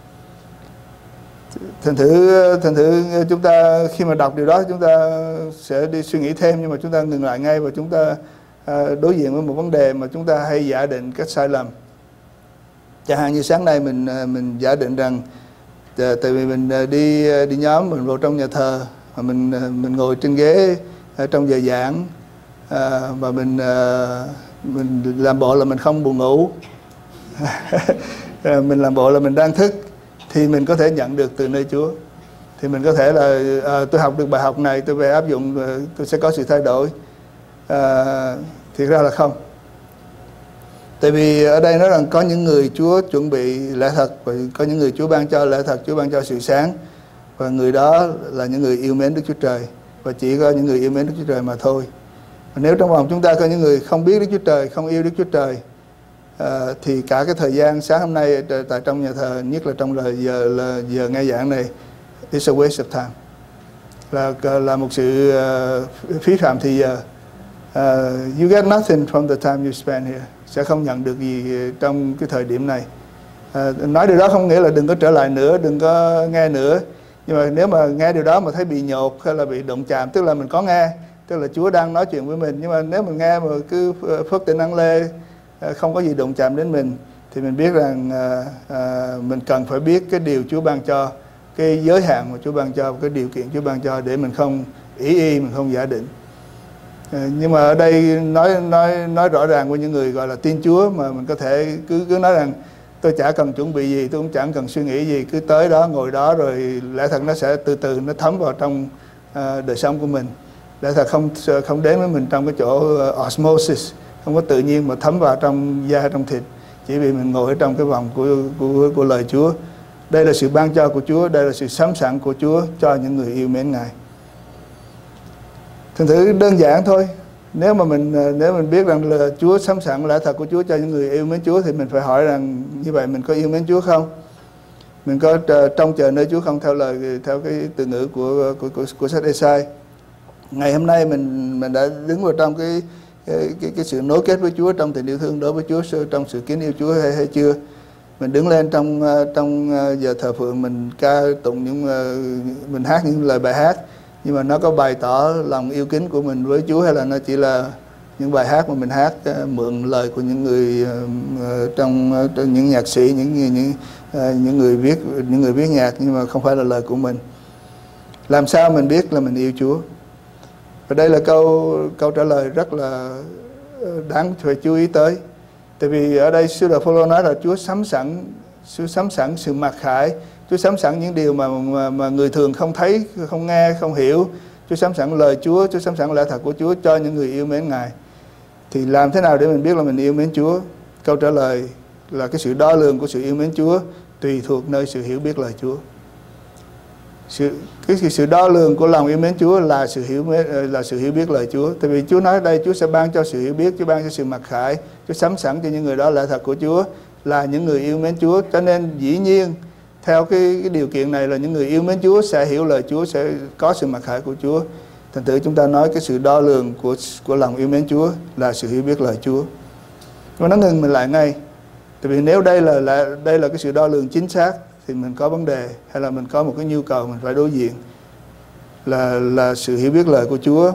Thành thử chúng ta khi mà đọc điều đó, chúng ta sẽ đi suy nghĩ thêm, nhưng mà chúng ta ngừng lại ngay và chúng ta đối diện với một vấn đề mà chúng ta hay giả định cách sai lầm. Chẳng hạn như sáng nay mình giả định rằng tại vì mình đi nhóm, mình vào trong nhà thờ, và mình ngồi trên ghế trong giờ giảng, và mình làm bộ là mình không buồn ngủ, mình làm bộ là mình đang thức, thì mình có thể nhận được từ nơi Chúa. Thì mình có thể là tôi học được bài học này, tôi về áp dụng, tôi sẽ có sự thay đổi. Thiệt ra là không. Tại vì ở đây nói rằng có những người Chúa chuẩn bị lẽ thật, và có những người Chúa ban cho lẽ thật, Chúa ban cho sự sáng, và người đó là những người yêu mến Đức Chúa Trời, và chỉ có những người yêu mến Đức Chúa Trời mà thôi. Và nếu trong vòng chúng ta có những người không biết Đức Chúa Trời, không yêu Đức Chúa Trời, thì cả cái thời gian sáng hôm nay tại trong nhà thờ, nhất là trong giờ nghe giảng này, it's a waste of time, là một sự phí phạm thì giờ. You get nothing from the time you spend here, sẽ không nhận được gì trong cái thời điểm này. Nói điều đó không nghĩa là đừng có trở lại nữa, đừng có nghe nữa. Nhưng mà nếu mà nghe điều đó mà thấy bị nhột hay là bị đụng chạm, tức là mình có nghe, tức là Chúa đang nói chuyện với mình. Nhưng mà nếu mình nghe mà cứ phớt tình năng lê, không có gì đụng chạm đến mình, thì mình biết rằng mình cần phải biết cái điều Chúa ban cho, cái giới hạn mà Chúa ban cho, cái điều kiện Chúa ban cho, để mình không ý mình không giả định. Nhưng mà ở đây nói rõ ràng với những người gọi là tin Chúa, mà mình có thể cứ nói rằng tôi chả cần chuẩn bị gì, tôi cũng chẳng cần suy nghĩ gì, cứ tới đó ngồi đó rồi lẽ thật nó sẽ từ từ nó thấm vào trong đời sống của mình. Lẽ thật không đến với mình trong cái chỗ osmosis, không có tự nhiên mà thấm vào trong da trong thịt, chỉ vì mình ngồi ở trong cái vòng của lời Chúa. Đây là sự ban cho của Chúa, đây là sự sắm sẵn của Chúa cho những người yêu mến Ngài. Thành thử đơn giản thôi. Nếu mình biết rằng là Chúa sắm sẵn lẽ thật của Chúa cho những người yêu mến Chúa, thì mình phải hỏi rằng như vậy mình có yêu mến Chúa không? Mình có trông chờ nơi Chúa không, theo cái từ ngữ của sách Ê-sai. Ngày hôm nay mình đã đứng vào trong cái sự nối kết với Chúa, trong tình yêu thương đối với Chúa, trong sự kính yêu Chúa hay chưa? Mình đứng lên trong giờ thờ phượng, mình ca tụng mình hát những lời bài hát, nhưng mà nó có bày tỏ lòng yêu kính của mình với Chúa, hay là nó chỉ là những bài hát mà mình hát mượn lời của những người trong những nhạc sĩ, những người viết nhạc, nhưng mà không phải là lời của mình. Làm sao mình biết là mình yêu Chúa? Và đây là câu trả lời rất là đáng phải chú ý tới. Tại vì ở đây sứ đồ Phôlô nói là Chúa sắm sẵn sự mặc khải, Chúa sắm sẵn những điều mà người thường không thấy, không nghe, không hiểu. Chúa sắm sẵn lời Chúa, Chúa sắm sẵn lẽ thật của Chúa cho những người yêu mến Ngài. Thì làm thế nào để mình biết là mình yêu mến Chúa? Câu trả lời là cái sự đo lường của sự yêu mến Chúa tùy thuộc nơi sự hiểu biết lời Chúa. Sự đo lường của lòng yêu mến Chúa là sự hiểu biết lời Chúa. Tại vì Chúa nói ở đây Chúa sẽ ban cho sự hiểu biết, Chúa ban cho sự mặc khải, Chúa sắm sẵn cho những người đó lẽ thật của Chúa là những người yêu mến Chúa. Cho nên dĩ nhiên theo cái điều kiện này là những người yêu mến Chúa sẽ hiểu lời Chúa, sẽ có sự mặc khải của Chúa. Thành thử chúng ta nói cái sự đo lường của lòng yêu mến Chúa là sự hiểu biết lời Chúa. Và nó ngừng mình lại ngay. Tại vì nếu đây là cái sự đo lường chính xác thì mình có vấn đề, hay là mình có một cái nhu cầu mình phải đối diện, là sự hiểu biết lời của Chúa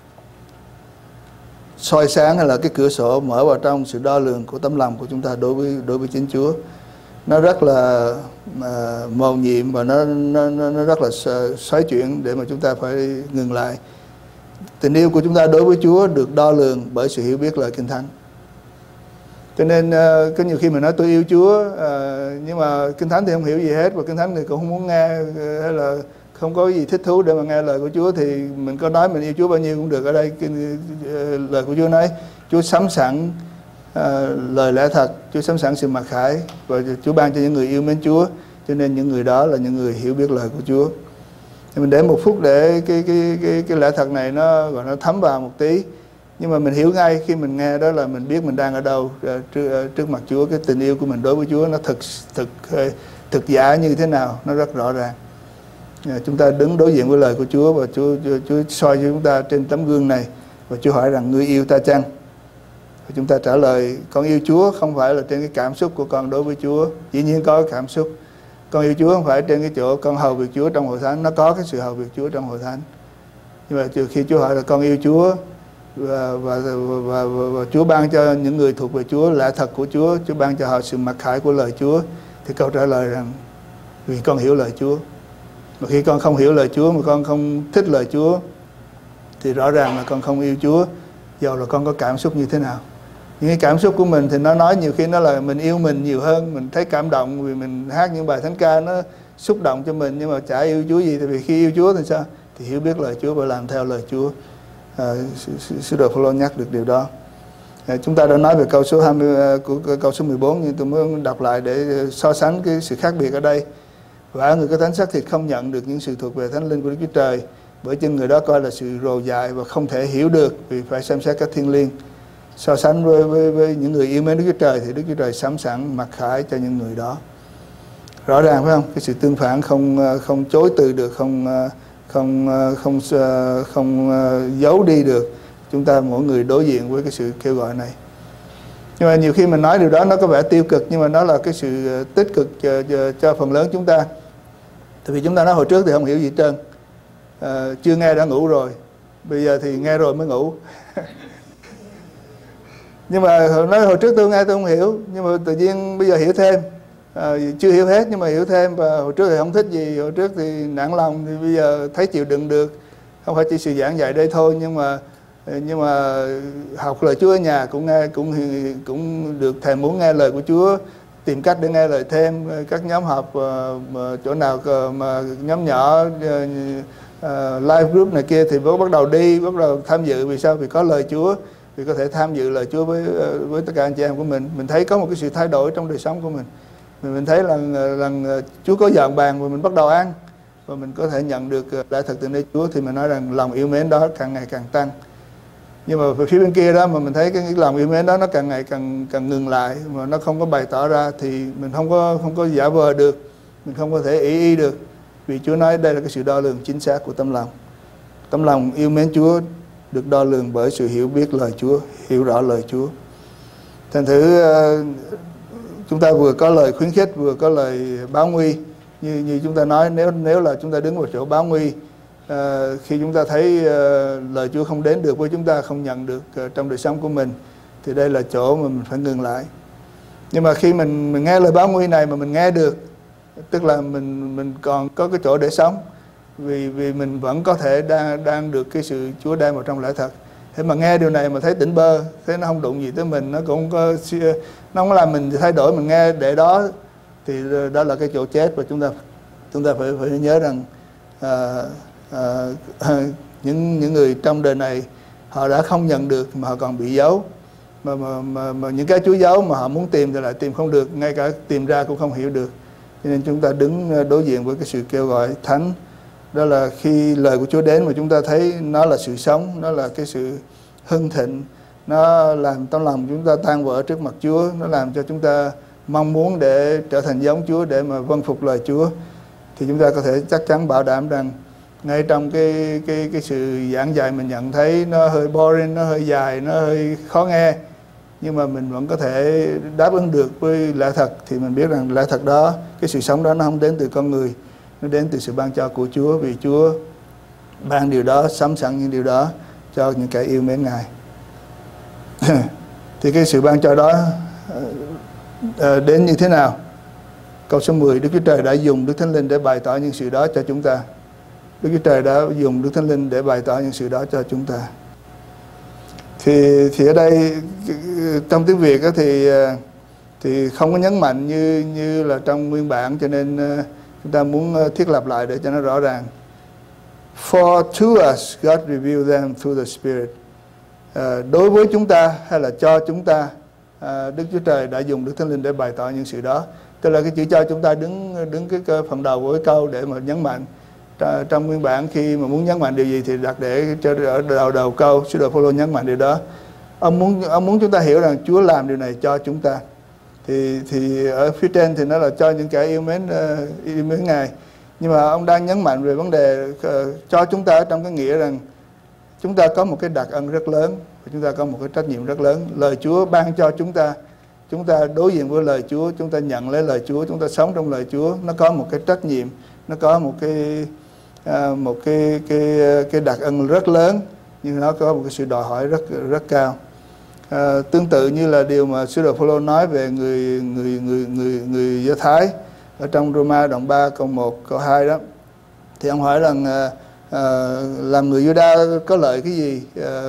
soi sáng, hay là cái cửa sổ mở vào trong sự đo lường của tấm lòng của chúng ta đối với chính Chúa. Nó rất là mầu nhiệm, và nó rất là xoáy chuyển để mà chúng ta phải ngừng lại. Tình yêu của chúng ta đối với Chúa được đo lường bởi sự hiểu biết lời Kinh Thánh. Cho nên có nhiều khi mình nói tôi yêu Chúa, nhưng mà Kinh Thánh thì không hiểu gì hết, và Kinh Thánh thì cũng không muốn nghe, hay là không có gì thích thú để mà nghe lời của Chúa, thì mình có nói mình yêu Chúa bao nhiêu cũng được. Ở đây lời của Chúa nói Chúa sắm sẵn lời lẽ thật, Chúa sắm sẵn sự mặc khải, và Chúa ban cho những người yêu mến Chúa. Cho nên những người đó là những người hiểu biết lời của Chúa. Thì mình để một phút để cái lẽ thật này nó gọi nó thấm vào một tí. Nhưng mà mình hiểu ngay khi mình nghe đó là mình biết mình đang ở đâu trước mặt Chúa. Cái tình yêu của mình đối với Chúa nó thực giả như thế nào, nó rất rõ ràng. Chúng ta đứng đối diện với lời của Chúa, và Chúa soi cho chúng ta trên tấm gương này, và Chúa hỏi rằng ngươi yêu ta chăng? Và chúng ta trả lời con yêu Chúa không phải là trên cái cảm xúc của con đối với Chúa. Dĩ nhiên có cảm xúc. Con yêu Chúa không phải trên cái chỗ con hầu việc Chúa trong hội thánh, nó có cái sự hầu việc Chúa trong hội thánh. Nhưng mà trừ khi Chúa hỏi là con yêu Chúa, và Chúa ban cho những người thuộc về Chúa lẽ thật của Chúa, Chúa ban cho họ sự mặc khải của lời Chúa, thì câu trả lời rằng vì con hiểu lời Chúa. Mà khi con không hiểu lời Chúa, mà con không thích lời Chúa, thì rõ ràng là con không yêu Chúa, dầu là con có cảm xúc như thế nào. Những cái cảm xúc của mình thì nó nói nhiều khi nó là mình yêu mình nhiều hơn, mình thấy cảm động vì mình hát những bài thánh ca nó xúc động cho mình, nhưng mà chả yêu Chúa gì. Tại vì khi yêu Chúa thì sao? Thì hiểu biết lời Chúa và làm theo lời Chúa. Sứ đồ Phôlô nhắc được điều đó. Chúng ta đã nói về câu số 20 của câu số 14, nhưng tôi muốn đọc lại để so sánh cái sự khác biệt ở đây. Và người có thánh xác thịt không nhận được những sự thuộc về thánh linh của Đức Chúa Trời, bởi chân người đó coi là sự rồ dại và không thể hiểu được, vì phải xem xét các thiên liêng. so sánh với những người yêu mến Đức Chúa Trời thì Đức Chúa Trời sắm sẵn mặc khải cho những người đó. Rõ ràng phải không? Cái sự tương phản không chối từ được, không giấu đi được. Chúng ta mỗi người đối diện với cái sự kêu gọi này. Nhưng mà nhiều khi mình nói điều đó nó có vẻ tiêu cực, nhưng mà nó là cái sự tích cực cho phần lớn chúng ta. Tại vì chúng ta nói hồi trước thì không hiểu gì hết trơn, chưa nghe đã ngủ rồi, bây giờ thì nghe rồi mới ngủ. Nhưng mà nói hồi trước tôi nghe tôi không hiểu, nhưng mà tự nhiên bây giờ hiểu thêm. Chưa hiểu hết nhưng mà hiểu thêm. Và hồi trước thì không thích gì, hồi trước thì nản lòng, thì bây giờ thấy chịu đựng được. Không phải chỉ sự giảng dạy đây thôi, nhưng mà học lời Chúa ở nhà cũng nghe, cũng được thèm muốn nghe lời của Chúa, tìm cách để nghe lời thêm. Các nhóm họp chỗ nào mà nhóm nhỏ, live group này kia thì bắt đầu đi, bắt đầu tham dự. Vì sao? Vì có lời Chúa, vì có thể tham dự lời Chúa với tất cả anh chị em của mình. Mình thấy có một cái sự thay đổi trong đời sống của mình. Mình thấy là Chúa có dọn bàn và mình bắt đầu ăn, và mình có thể nhận được lẽ thật từ nơi Chúa, thì mình nói rằng lòng yêu mến đó càng ngày càng tăng. Nhưng mà về phía bên kia đó mà mình thấy cái lòng yêu mến đó nó càng ngày càng ngừng lại, mà nó không có bày tỏ ra, thì mình không có giả vờ được, mình không có thể ý được. Vì Chúa nói đây là cái sự đo lường chính xác của tấm lòng. Tấm lòng yêu mến Chúa được đo lường bởi sự hiểu biết lời Chúa, hiểu rõ lời Chúa. Thành thử chúng ta vừa có lời khuyến khích, vừa có lời báo nguy. Như chúng ta nói, nếu là chúng ta đứng vào chỗ báo nguy, khi chúng ta thấy lời Chúa không đến được với chúng ta, không nhận được trong đời sống của mình, thì đây là chỗ mà mình phải ngừng lại. Nhưng mà khi mình nghe lời báo nguy này mà mình nghe được, tức là mình còn có cái chỗ để sống, vì mình vẫn có thể đang được cái sự Chúa đem vào trong lẽ thật. Thế mà nghe điều này mà thấy tỉnh bơ, thấy nó không đụng gì tới mình, nó cũng nó không làm mình thay đổi, mình nghe để đó, thì đó là cái chỗ chết. Và chúng ta phải nhớ rằng những người trong đời này họ đã không nhận được mà họ còn bị giấu, mà những cái Chúa giấu mà họ muốn tìm thì lại tìm không được, ngay cả tìm ra cũng không hiểu được. Cho nên chúng ta đứng đối diện với cái sự kêu gọi thánh. Đó là khi lời của Chúa đến mà chúng ta thấy nó là sự sống, nó là cái sự hưng thịnh, nó làm tấm lòng chúng ta tan vỡ trước mặt Chúa, nó làm cho chúng ta mong muốn để trở thành giống Chúa, để mà vâng phục lời Chúa. Thì chúng ta có thể chắc chắn bảo đảm rằng ngay trong cái sự giảng dạy mình nhận thấy nó hơi boring, nó hơi dài, nó hơi khó nghe, nhưng mà mình vẫn có thể đáp ứng được với lẽ thật. Thì mình biết rằng lẽ thật đó, cái sự sống đó nó không đến từ con người, nó đến từ sự ban cho của Chúa, vì Chúa ban điều đó, sắm sẵn những điều đó cho những kẻ yêu mến Ngài. Thì cái sự ban cho đó đến như thế nào? Câu số 10, Đức Chúa Trời đã dùng Đức Thánh Linh để bày tỏ những sự đó cho chúng ta. Đức Chúa Trời đã dùng Đức Thánh Linh để bày tỏ những sự đó cho chúng ta. Thì ở đây trong tiếng Việt đó thì không có nhấn mạnh như là trong nguyên bản, cho nên chúng ta muốn thiết lập lại để cho nó rõ ràng. For to us, God revealed them through the Spirit. Đối với chúng ta hay là cho chúng ta, Đức Chúa Trời đã dùng Đức Thánh Linh để bày tỏ những sự đó. Tức là cái chữ cho chúng ta đứng cái phần đầu của cái câu để mà nhấn mạnh. Trong nguyên bản khi mà muốn nhấn mạnh điều gì thì đặt để cho ở đầu câu, sứ đồ Phaolô nhấn mạnh điều đó. Ông muốn chúng ta hiểu rằng Chúa làm điều này cho chúng ta. Thì ở phía trên thì nó là cho những kẻ yêu mến Ngài. Nhưng mà ông đang nhấn mạnh về vấn đề cho chúng ta trong cái nghĩa rằng chúng ta có một cái đặc ân rất lớn, và chúng ta có một cái trách nhiệm rất lớn. Lời Chúa ban cho chúng ta đối diện với lời Chúa, chúng ta nhận lấy lời Chúa, chúng ta sống trong lời Chúa. Nó có một cái trách nhiệm, nó có một cái đặc ân rất lớn, nhưng nó có một cái sự đòi hỏi rất cao. Tương tự như là điều mà sứ đồ Phaolô nói về người Do Thái ở trong Roma đoạn 3 câu 1 câu 2 đó, thì ông hỏi rằng làm người Giu-đa có lợi cái gì,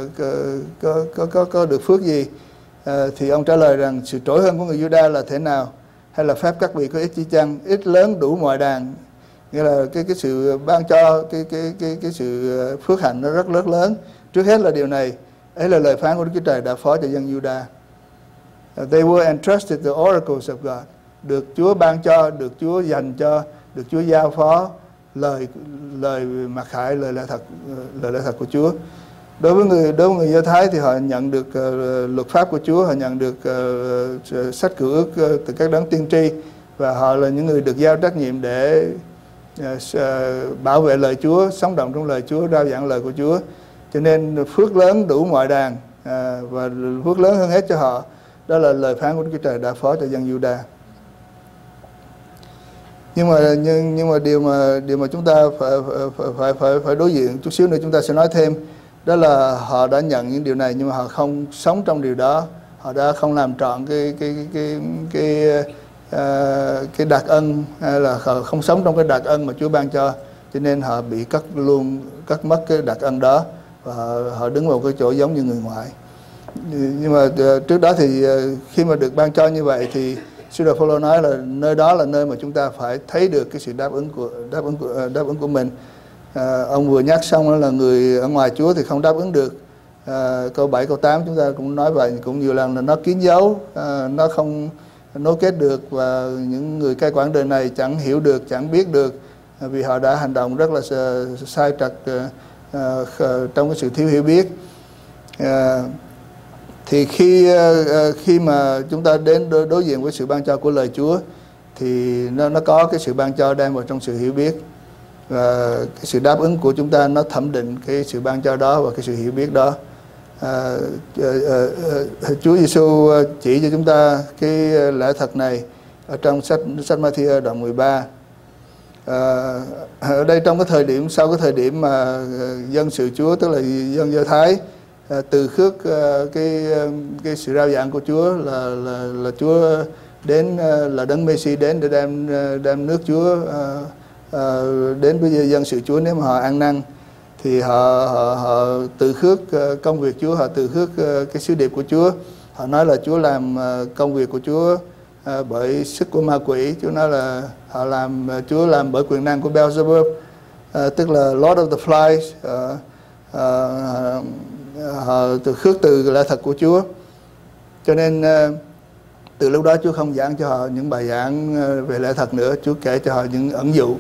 có được phước gì? Thì ông trả lời rằng sự trỗi hơn của người Giu-đa là thế nào, hay là phép cắt bì có ích chi chăng? Ít lớn đủ mọi đàn. Nghĩa là cái sự ban cho cái sự phước hạnh nó rất lớn. Trước hết là điều này, ấy là lời phán của Đức Chúa Trời đã phó cho dân Giu-đa. They were entrusted the oracles of God. Được Chúa ban cho, được Chúa dành cho, được Chúa giao phó lời mặc khải, lời lẽ thật của Chúa. Đối với người Do Thái thì họ nhận được luật pháp của Chúa, họ nhận được sách Cựu Ước từ các đấng tiên tri, và họ là những người được giao trách nhiệm để bảo vệ lời Chúa, sống động trong lời Chúa, rao giảng lời của Chúa. Cho nên phước lớn đủ mọi đàn, và phước lớn hơn hết cho họ đó là lời phán của Đức Chúa Trời đã phó cho dân Juda. Nhưng mà điều mà chúng ta phải đối diện chút xíu nữa, chúng ta sẽ nói thêm, đó là họ đã nhận những điều này nhưng mà họ không sống trong điều đó, họ đã không làm trọn cái đặc ân, hay là họ không sống trong cái đặc ân mà Chúa ban cho nên họ bị cắt mất cái đặc ân đó, và họ đứng vào cái chỗ giống như người ngoại. Nhưng mà trước đó thì khi mà được ban cho như vậy thì Sứ đồ Phaolô nói là nơi đó là nơi mà chúng ta phải thấy được cái sự đáp ứng của mình. Ông vừa nhắc xong đó là người ở ngoài Chúa thì không đáp ứng được. Câu 7, câu 8 chúng ta cũng nói vậy cũng nhiều lần là nó kín dấu, nó không nối kết được, và những người cai quản đời này chẳng hiểu được, chẳng biết được, vì họ đã hành động rất là sai trật trong cái sự thiếu hiểu biết. Thì khi mà chúng ta đến đối diện với sự ban cho của lời Chúa thì nó có cái sự ban cho đem vào trong sự hiểu biết, và cái sự đáp ứng của chúng ta nó thẩm định cái sự ban cho đó và cái sự hiểu biết đó. Chúa Giêsu chỉ cho chúng ta cái lẽ thật này ở trong sách Ma-thi-ơ đoạn 13. Ở đây trong cái thời điểm sau cái thời điểm mà dân sự Chúa, tức là dân Do Thái, từ khước cái sự rao giảng của Chúa là Chúa đến, là đấng Mê-si đến để đem nước Chúa đến với dân sự Chúa. Nếu mà họ ăn năn thì họ từ khước công việc Chúa, họ từ khước cái sứ điệp của Chúa. Họ nói là Chúa làm công việc của Chúa bởi sức của ma quỷ. Chúa nói là Chúa làm bởi quyền năng của Beelzebub, tức là Lord of the Flies. Họ từ khước từ lẽ thật của Chúa. Cho nên từ lúc đó Chúa không giảng cho họ những bài giảng về lẽ thật nữa, Chúa kể cho họ những ẩn dụ.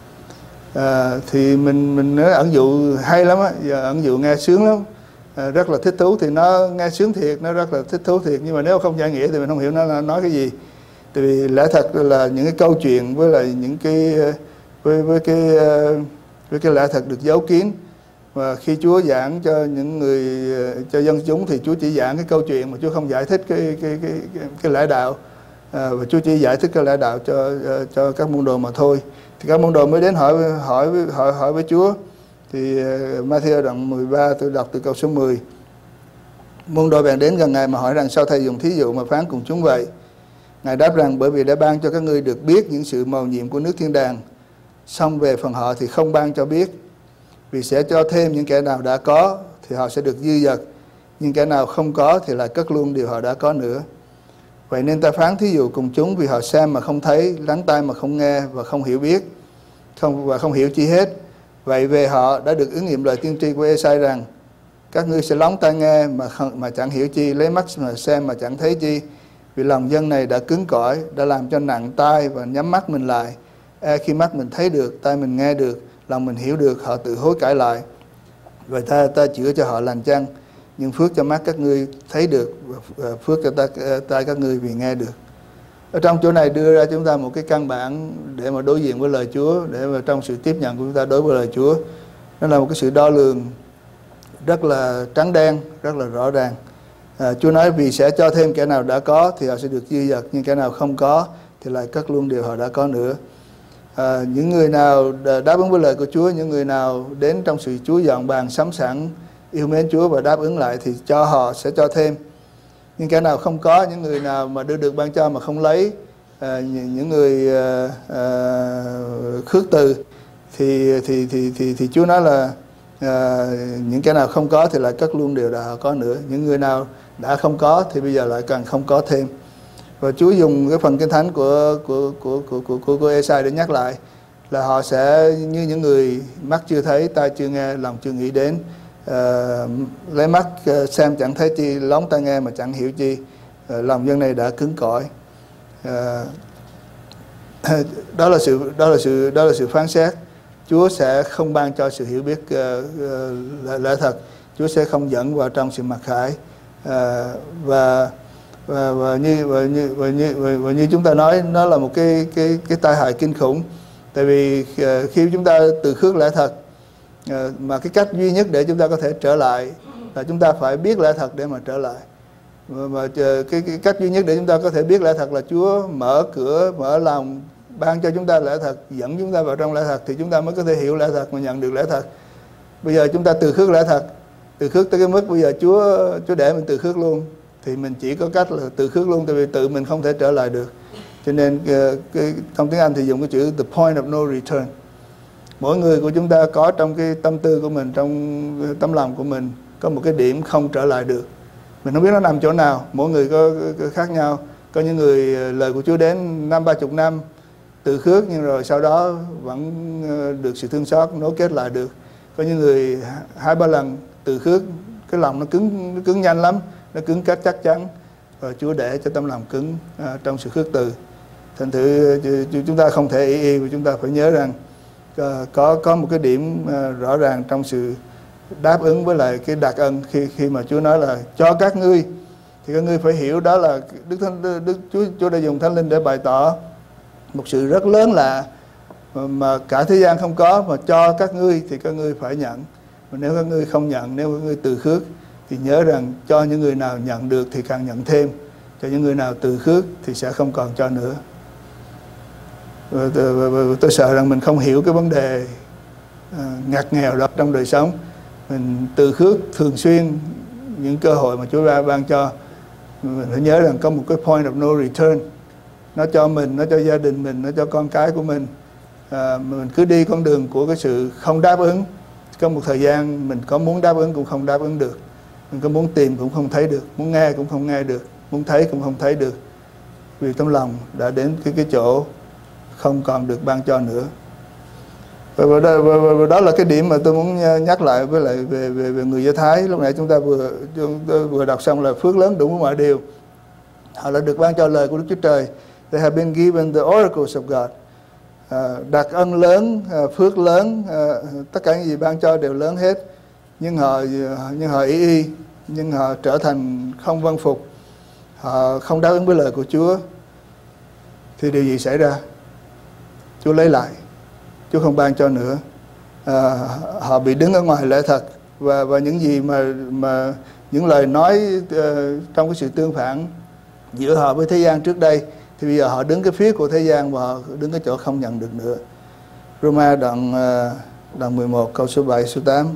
Thì mình nói ẩn dụ hay lắm á, giờ ẩn dụ nghe sướng lắm, rất là thích thú. Thì nó nghe sướng thiệt, nó rất là thích thú thiệt, nhưng mà nếu không giải nghĩa thì mình không hiểu nó nói cái gì. Tại vì lẽ thật là những cái câu chuyện với lại những cái với cái lẽ thật được giấu kín. Và khi Chúa giảng cho những người, cho dân chúng thì Chúa chỉ giảng cái câu chuyện mà Chúa không giải thích cái lẽ đạo, và Chúa chỉ giải thích cái lẽ đạo cho các môn đồ mà thôi. Thì các môn đồ mới đến hỏi với Chúa. Thì Ma-thi-ơ đoạn 13 tôi đọc từ câu số 10. Môn đồ bèn đến gần Ngài mà hỏi rằng sao Thầy dùng thí dụ mà phán cùng chúng vậy? Ngài đáp rằng bởi vì đã ban cho các ngươi được biết những sự mầu nhiệm của nước thiên đàng, song về phần họ thì không ban cho biết. Vì sẽ cho thêm những kẻ nào đã có thì họ sẽ được dư dật, nhưng kẻ nào không có thì lại cất luôn điều họ đã có nữa. Vậy nên ta phán thí dụ cùng chúng vì họ xem mà không thấy, lắng tai mà không nghe và không hiểu biết, và không hiểu chi hết. Vậy về họ đã được ứng nghiệm lời tiên tri của Ê-sai rằng các ngươi sẽ lóng tai nghe mà chẳng hiểu chi, lấy mắt mà xem mà chẳng thấy chi. Vì lòng dân này đã cứng cỏi, đã làm cho nặng tai và nhắm mắt mình lại. Khi mắt mình thấy được, tai mình nghe được, lòng mình hiểu được, họ tự hối cải lại. Vậy ta chữa cho họ lành chăng? Nhưng phước cho mắt các ngươi thấy được, và phước cho tai các ngươi vì nghe được. Ở trong chỗ này đưa ra chúng ta một cái căn bản để mà đối diện với lời Chúa, để mà trong sự tiếp nhận của chúng ta đối với lời Chúa, nó là một cái sự đo lường rất là trắng đen, rất là rõ ràng. Chúa nói vì sẽ cho thêm kẻ nào đã có thì họ sẽ được dư dật, nhưng kẻ nào không có thì lại cất luôn điều họ đã có nữa. Những người nào đáp ứng với lời của Chúa, những người nào đến trong sự Chúa dọn bàn sắm sẵn, yêu mến Chúa và đáp ứng lại thì cho họ sẽ cho thêm. Nhưng kẻ nào không có, những người nào mà đưa được ban cho mà không lấy, những người khước từ thì Chúa nói là những kẻ nào không có thì lại cất luôn điều đã họ có nữa. Những người nào đã không có thì bây giờ lại càng không có thêm. Và Chúa dùng cái phần Kinh Thánh của Ê-sai để nhắc lại là họ sẽ như những người mắt chưa thấy, tai chưa nghe, lòng chưa nghĩ đến, lấy mắt xem chẳng thấy chi, lóng tai nghe mà chẳng hiểu chi, lòng dân này đã cứng cỏi. Đó là sự phán xét. Chúa sẽ không ban cho sự hiểu biết lẽ thật. Chúa sẽ không dẫn vào trong sự mặc khải. Và như chúng ta nói, nó là một cái tai hại kinh khủng. Tại vì khi chúng ta từ khước lẽ thật, mà cái cách duy nhất để chúng ta có thể trở lại là chúng ta phải biết lẽ thật để mà trở lại. Và cái cách duy nhất để chúng ta có thể biết lẽ thật là Chúa mở cửa, mở lòng, ban cho chúng ta lẽ thật, dẫn chúng ta vào trong lẽ thật, thì chúng ta mới có thể hiểu lẽ thật mà nhận được lẽ thật. Bây giờ chúng ta từ khước lẽ thật, từ khước tới cái mức bây giờ Chúa để mình từ khước luôn, thì mình chỉ có cách là từ khước luôn, tại vì tự mình không thể trở lại được. Cho nên trong tiếng Anh thì dùng cái chữ the point of no return. Mỗi người của chúng ta có trong cái tâm tư của mình, trong tấm lòng của mình, có một cái điểm không trở lại được. Mình không biết nó nằm chỗ nào, mỗi người có khác nhau. Có những người lời của Chúa đến 50-30 năm từ khước, nhưng rồi sau đó vẫn được sự thương xót nối kết lại được. Có những người 2-3 lần từ khước, cái lòng nó cứng nhanh lắm, nó cứng cách chắc chắn, và Chúa để cho tâm lòng cứng trong sự khước từ. Thành thử chúng ta không thể y và chúng ta phải nhớ rằng có một cái điểm rõ ràng trong sự đáp ứng với lại cái đặc ân. Khi mà Chúa nói là cho các ngươi, thì các ngươi phải hiểu đó là Chúa đã dùng Thánh Linh để bày tỏ một sự rất lớn lạ mà cả thế gian không có, mà cho các ngươi thì các ngươi phải nhận. Mà nếu các ngươi không nhận, nếu các ngươi từ khước, thì nhớ rằng cho những người nào nhận được thì càng nhận thêm, cho những người nào từ khước thì sẽ không còn cho nữa. Tôi sợ rằng mình không hiểu cái vấn đề ngặt nghèo đó trong đời sống. Mình từ khước thường xuyên những cơ hội mà Chúa ban cho. Mình phải nhớ rằng có một cái point of no return. Nó cho mình, nó cho gia đình mình, nó cho con cái của mình. Mình cứ đi con đường của cái sự không đáp ứng. Có một thời gian mình có muốn đáp ứng cũng không đáp ứng được. Mình có muốn tìm cũng không thấy được, muốn nghe cũng không nghe được, muốn thấy cũng không thấy được. Vì tấm lòng đã đến cái chỗ không còn được ban cho nữa. Và đó là cái điểm mà tôi muốn nhắc lại với lại về người Do Thái. Lúc nãy chúng ta vừa đọc xong là phước lớn đủ mọi điều. Họ đã được ban cho lời của Đức Chúa Trời. They have been given the oracles of God. Đặc ân lớn, phước lớn, tất cả những gì ban cho đều lớn hết. Nhưng họ y, nhưng họ trở thành không vâng phục. Họ không đáp ứng với lời của Chúa. Thì điều gì xảy ra? Chúa lấy lại, Chúa không ban cho nữa. Họ bị đứng ở ngoài lẽ thật, và những gì mà những lời nói trong cái sự tương phản giữa họ với thế gian trước đây, thì bây giờ họ đứng cái phía của thế gian và họ đứng cái chỗ không nhận được nữa. Roma đoạn 11 câu số 7 số 8.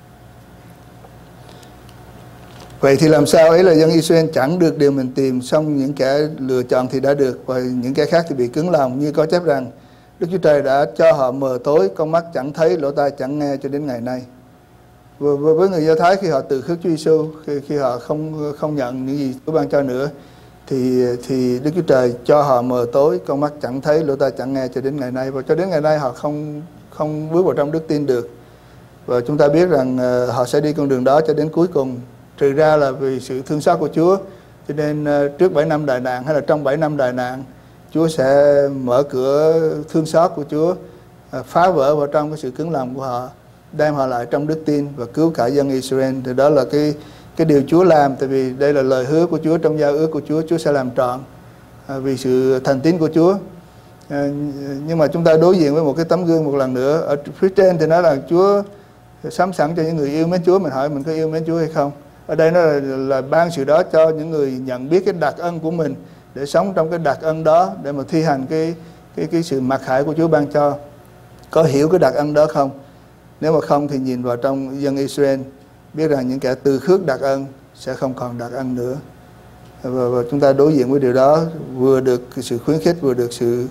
Vậy thì làm sao ấy là dân Israel chẳng được điều mình tìm, xong những kẻ lựa chọn thì đã được, và những kẻ khác thì bị cứng lòng, như có chép rằng Đức Chúa Trời đã cho họ mờ tối, con mắt chẳng thấy, lỗ tai chẳng nghe cho đến ngày nay. Với người Do Thái, khi họ từ khước Chúa Giêsu, khi họ không nhận những gì Chúa ban cho nữa, thì Đức Chúa Trời cho họ mờ tối, con mắt chẳng thấy, lỗ tai chẳng nghe cho đến ngày nay. Và cho đến ngày nay họ không bước vào trong đức tin được. Và chúng ta biết rằng họ sẽ đi con đường đó cho đến cuối cùng, trừ ra là vì sự thương xót của Chúa. Cho nên trước 7 năm đại nạn hay là trong 7 năm đại nạn, Chúa sẽ mở cửa thương xót của Chúa, phá vỡ vào trong cái sự cứng lòng của họ, đem họ lại trong đức tin và cứu cả dân Israel. Thì đó là cái điều Chúa làm, tại vì đây là lời hứa của Chúa, trong giao ước của Chúa, Chúa sẽ làm trọn vì sự thành tín của Chúa. Nhưng mà chúng ta đối diện với một cái tấm gương một lần nữa. Ở phía trên thì nói là Chúa sắm sẵn cho những người yêu mến Chúa. Mình hỏi mình có yêu mến Chúa hay không? Ở đây nó là ban sự đó cho những người nhận biết cái đặc ân của mình, để sống trong cái đặc ân đó, để mà thi hành cái sự mặc khải của Chúa ban cho. Có hiểu cái đặc ân đó không? Nếu mà không thì nhìn vào trong dân Israel, biết rằng những kẻ từ khước đặc ân sẽ không còn đặc ân nữa. Và chúng ta đối diện với điều đó, vừa được sự khuyến khích, vừa được sự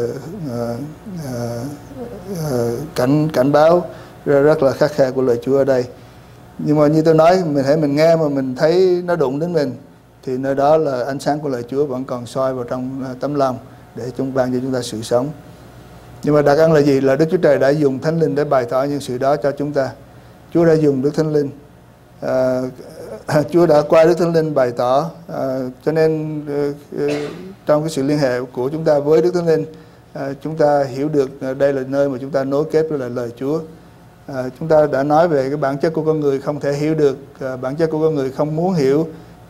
cảnh báo rất là khắt khe của lời Chúa ở đây. Nhưng mà như tôi nói, mình nghe mà mình thấy nó đụng đến mình, thì nơi đó là ánh sáng của lời Chúa vẫn còn soi vào trong tấm lòng để chúng ban cho chúng ta sự sống. Nhưng mà đặc ân là gì? Là Đức Chúa Trời đã dùng Thánh Linh để bày tỏ những sự đó cho chúng ta. Chúa đã dùng Đức Thánh Linh, Chúa đã qua Đức Thánh Linh bày tỏ, cho nên trong cái sự liên hệ của chúng ta với Đức Thánh Linh, chúng ta hiểu được đây là nơi mà chúng ta nối kết với lời Chúa. Chúng ta đã nói về cái bản chất của con người không thể hiểu được, bản chất của con người không muốn hiểu,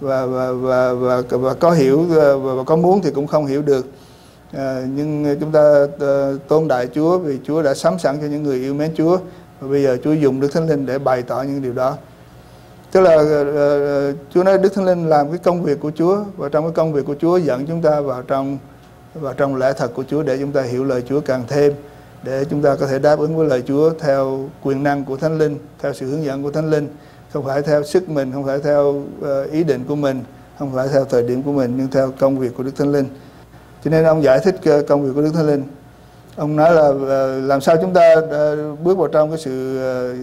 và có hiểu và có muốn thì cũng không hiểu được. Nhưng chúng ta tôn đại Chúa vì Chúa đã sắm sẵn cho những người yêu mến Chúa, và bây giờ Chúa dùng Đức Thánh Linh để bày tỏ những điều đó. Tức là Chúa nói Đức Thánh Linh làm cái công việc của Chúa, và trong cái công việc của Chúa dẫn chúng ta vào trong lẽ thật của Chúa để chúng ta hiểu lời Chúa càng thêm, để chúng ta có thể đáp ứng với lời Chúa theo quyền năng của Thánh Linh, theo sự hướng dẫn của Thánh Linh, không phải theo sức mình, không phải theo ý định của mình, không phải theo thời điểm của mình, nhưng theo công việc của Đức Thánh Linh. Cho nên ông giải thích công việc của Đức Thánh Linh. Ông nói là làm sao chúng ta bước vào trong cái sự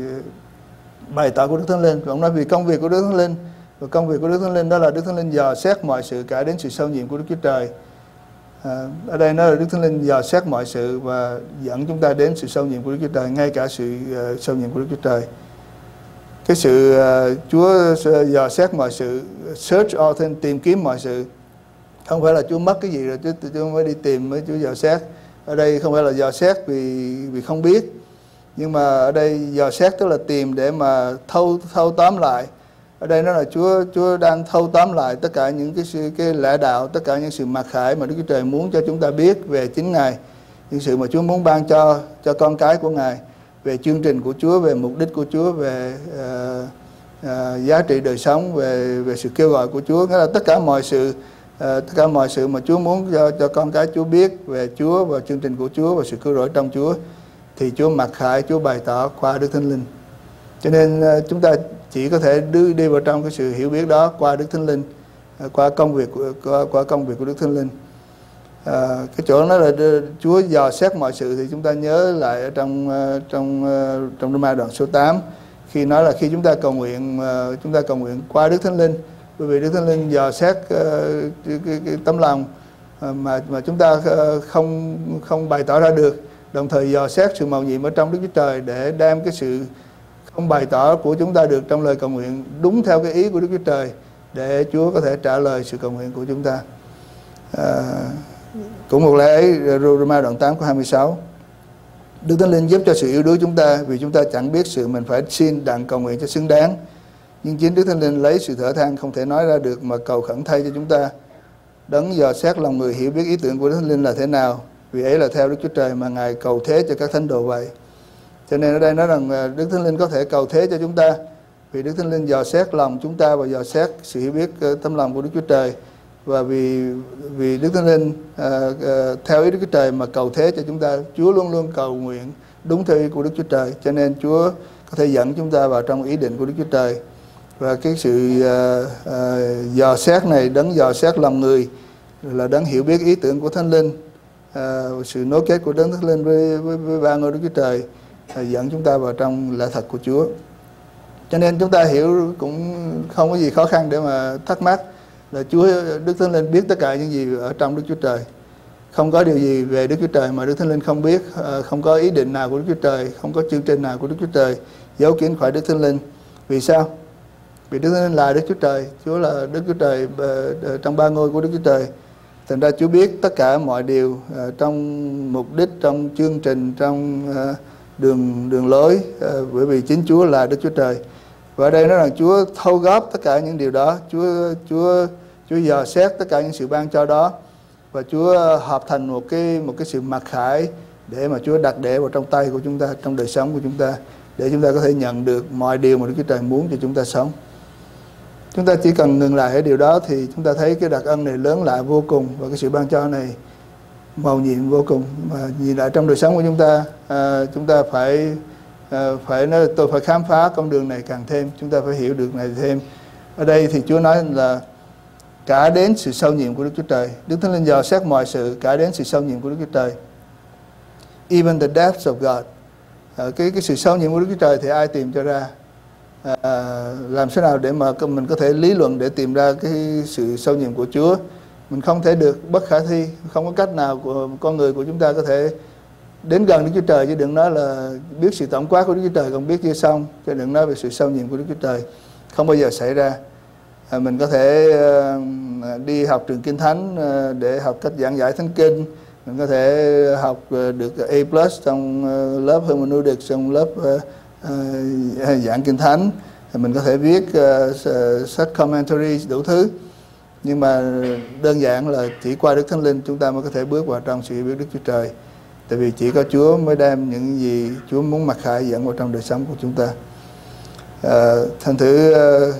bày tỏ của Đức Thánh Linh. Ông nói vì công việc của Đức Thánh Linh, và công việc của Đức Thánh Linh đó là Đức Thánh Linh dò xét mọi sự cả đến sự sâu nhiệm của Đức Chúa Trời. Ở đây nói là Đức Thánh Linh dò xét mọi sự và dẫn chúng ta đến sự sâu nhiệm của Đức Chúa Trời, ngay cả sự sâu nhiệm của Đức Chúa Trời. Cái sự Chúa dò xét mọi sự, search all things, tìm kiếm mọi sự, không phải là Chúa mất cái gì rồi Chúa mới đi tìm mới Chúa dò xét. Ở đây không phải là dò xét vì không biết, nhưng mà ở đây dò xét tức là tìm để mà thâu tóm lại. Ở đây nó là Chúa đang thâu tóm lại tất cả những cái lẽ đạo, tất cả những sự mặc khải mà Đức Chúa Trời muốn cho chúng ta biết về chính Ngài, những sự mà Chúa muốn ban cho con cái của Ngài, về chương trình của Chúa, về mục đích của Chúa, về giá trị đời sống, về sự kêu gọi của Chúa. Nghĩa là tất cả mọi sự mà Chúa muốn cho con cái Chúa biết về Chúa và chương trình của Chúa và sự cứu rỗi trong Chúa, thì Chúa mặc khải, Chúa bày tỏ qua Đức Thánh Linh. Cho nên chúng ta chỉ có thể đi vào trong cái sự hiểu biết đó qua Đức Thánh Linh, qua công việc của Đức Thánh Linh. Cái chỗ đó là Chúa dò xét mọi sự, thì chúng ta nhớ lại ở trong Roma đoạn số 8, khi nói là khi chúng ta cầu nguyện qua Đức Thánh Linh, bởi vì Đức Thánh Linh dò xét cái tấm lòng mà chúng ta không bày tỏ ra được, đồng thời dò xét sự mầu nhiệm ở trong Đức Chúa Trời để đem cái sự không bày tỏ của chúng ta được trong lời cầu nguyện đúng theo cái ý của Đức Chúa Trời, để Chúa có thể trả lời sự cầu nguyện của chúng ta. Cũng một lẽ ấy, Roma đoạn 8 câu 26, Đức Thánh Linh giúp cho sự yếu đuối chúng ta, vì chúng ta chẳng biết sự mình phải xin đặng cầu nguyện cho xứng đáng, nhưng chính Đức Thánh Linh lấy sự thở than không thể nói ra được mà cầu khẩn thay cho chúng ta. Đấng dò xét lòng người hiểu biết ý tưởng của Đức Thánh Linh là thế nào, vì ấy là theo Đức Chúa Trời mà Ngài cầu thế cho các thánh đồ vậy. Cho nên ở đây nói rằng Đức Thánh Linh có thể cầu thế cho chúng ta, vì Đức Thánh Linh dò xét lòng chúng ta và dò xét sự hiểu biết tấm lòng của Đức Chúa Trời, và vì Đức Thánh Linh theo ý Đức Chúa Trời mà cầu thế cho chúng ta. Chúa luôn luôn cầu nguyện đúng theo ý của Đức Chúa Trời, cho nên Chúa có thể dẫn chúng ta vào trong ý định của Đức Chúa Trời. Và cái sự dò xét này, đấng dò xét lòng người là đấng hiểu biết ý tưởng của Thánh Linh, sự nối kết của đấng Thánh Linh với ba ngôi Đức Chúa Trời, dẫn chúng ta vào trong lẽ thật của Chúa. Cho nên chúng ta hiểu cũng không có gì khó khăn để mà thắc mắc là Đức Thánh Linh biết tất cả những gì ở trong Đức Chúa Trời. Không có điều gì về Đức Chúa Trời mà Đức Thánh Linh không biết, không có ý định nào của Đức Chúa Trời, không có chương trình nào của Đức Chúa Trời giấu kín khỏi Đức Thánh Linh. Vì sao? Vì Đức Thánh Linh là Đức Chúa Trời, Chúa là Đức Chúa Trời trong ba ngôi của Đức Chúa Trời. Thành ra Chúa biết tất cả mọi điều trong mục đích, trong chương trình, trong đường lối, bởi vì chính Chúa là Đức Chúa Trời. Và ở đây nói rằng Chúa thâu góp tất cả những điều đó, Chúa dò xét tất cả những sự ban cho đó, và Chúa hợp thành một cái sự mặc khải để mà Chúa đặt để vào trong tay của chúng ta, trong đời sống của chúng ta, để chúng ta có thể nhận được mọi điều mà Đức Chúa Trời muốn cho chúng ta sống. Chúng ta chỉ cần ngừng lại ở điều đó thì chúng ta thấy cái đặc ân này lớn lạ vô cùng, và cái sự ban cho này mầu nhiệm vô cùng. Mà nhìn lại trong đời sống của chúng ta phải nói tôi phải khám phá con đường này càng thêm, chúng ta phải hiểu được này thêm. Ở đây thì Chúa nói là cả đến sự sâu nhiệm của Đức Chúa Trời. Đức Thánh Linh dò xét mọi sự, cả đến sự sâu nhiệm của Đức Chúa Trời. Even the depths of God. Cái sự sâu nhiệm của Đức Chúa Trời thì ai tìm cho ra? Làm thế nào để mà mình có thể lý luận để tìm ra cái sự sâu nhiệm của Chúa? Mình không thể được, bất khả thi, không có cách nào của con người của chúng ta có thể đến gần Đức Chúa Trời, chứ đừng nói là biết sự tổng quát của Đức Chúa Trời còn biết chưa xong, chứ đừng nói về sự sâu nhiệm của Đức Chúa Trời, không bao giờ xảy ra. Mình có thể đi học trường Kinh Thánh để học cách giảng giải Thánh Kinh, mình có thể học được A+ trong lớp Hermeneutics, trong lớp giảng Kinh Thánh, mình có thể viết sách commentary đủ thứ, nhưng mà đơn giản là chỉ qua Đức Thánh Linh chúng ta mới có thể bước vào trong sự hiểu biết Đức Chúa Trời. Tại vì chỉ có Chúa mới đem những gì Chúa muốn mặc khải dẫn vào trong đời sống của chúng ta. Thành thử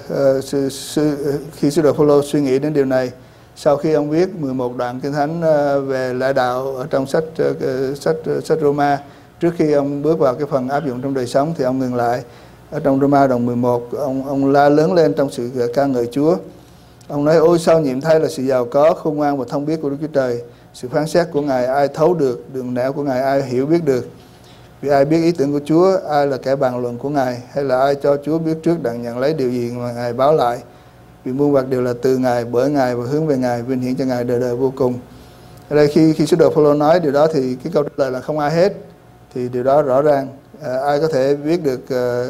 khi sứ đồ Phaolô suy nghĩ đến điều này, sau khi ông viết 11 đoạn Kinh Thánh về lẽ đạo ở trong sách Roma, trước khi ông bước vào cái phần áp dụng trong đời sống thì ông ngừng lại ở trong Roma đoạn 11. Ông la lớn lên trong sự ca ngợi Chúa. Ông nói: ôi sao nhiệm thay là sự giàu có, khôn ngoan và thông biết của Đức Chúa Trời. Sự phán xét của Ngài ai thấu được, đường nẻo của Ngài ai hiểu biết được. Vì ai biết ý tưởng của Chúa, ai là kẻ bàn luận của Ngài, hay là ai cho Chúa biết trước đặng nhận lấy điều gì mà Ngài báo lại. Vì muôn vật đều là từ Ngài, bởi Ngài và hướng về Ngài, vinh hiển cho Ngài đời đời vô cùng. Ở đây khi sứ đồ Phaolô nói điều đó thì cái câu trả lời là không ai hết, thì điều đó rõ ràng. Ai có thể biết được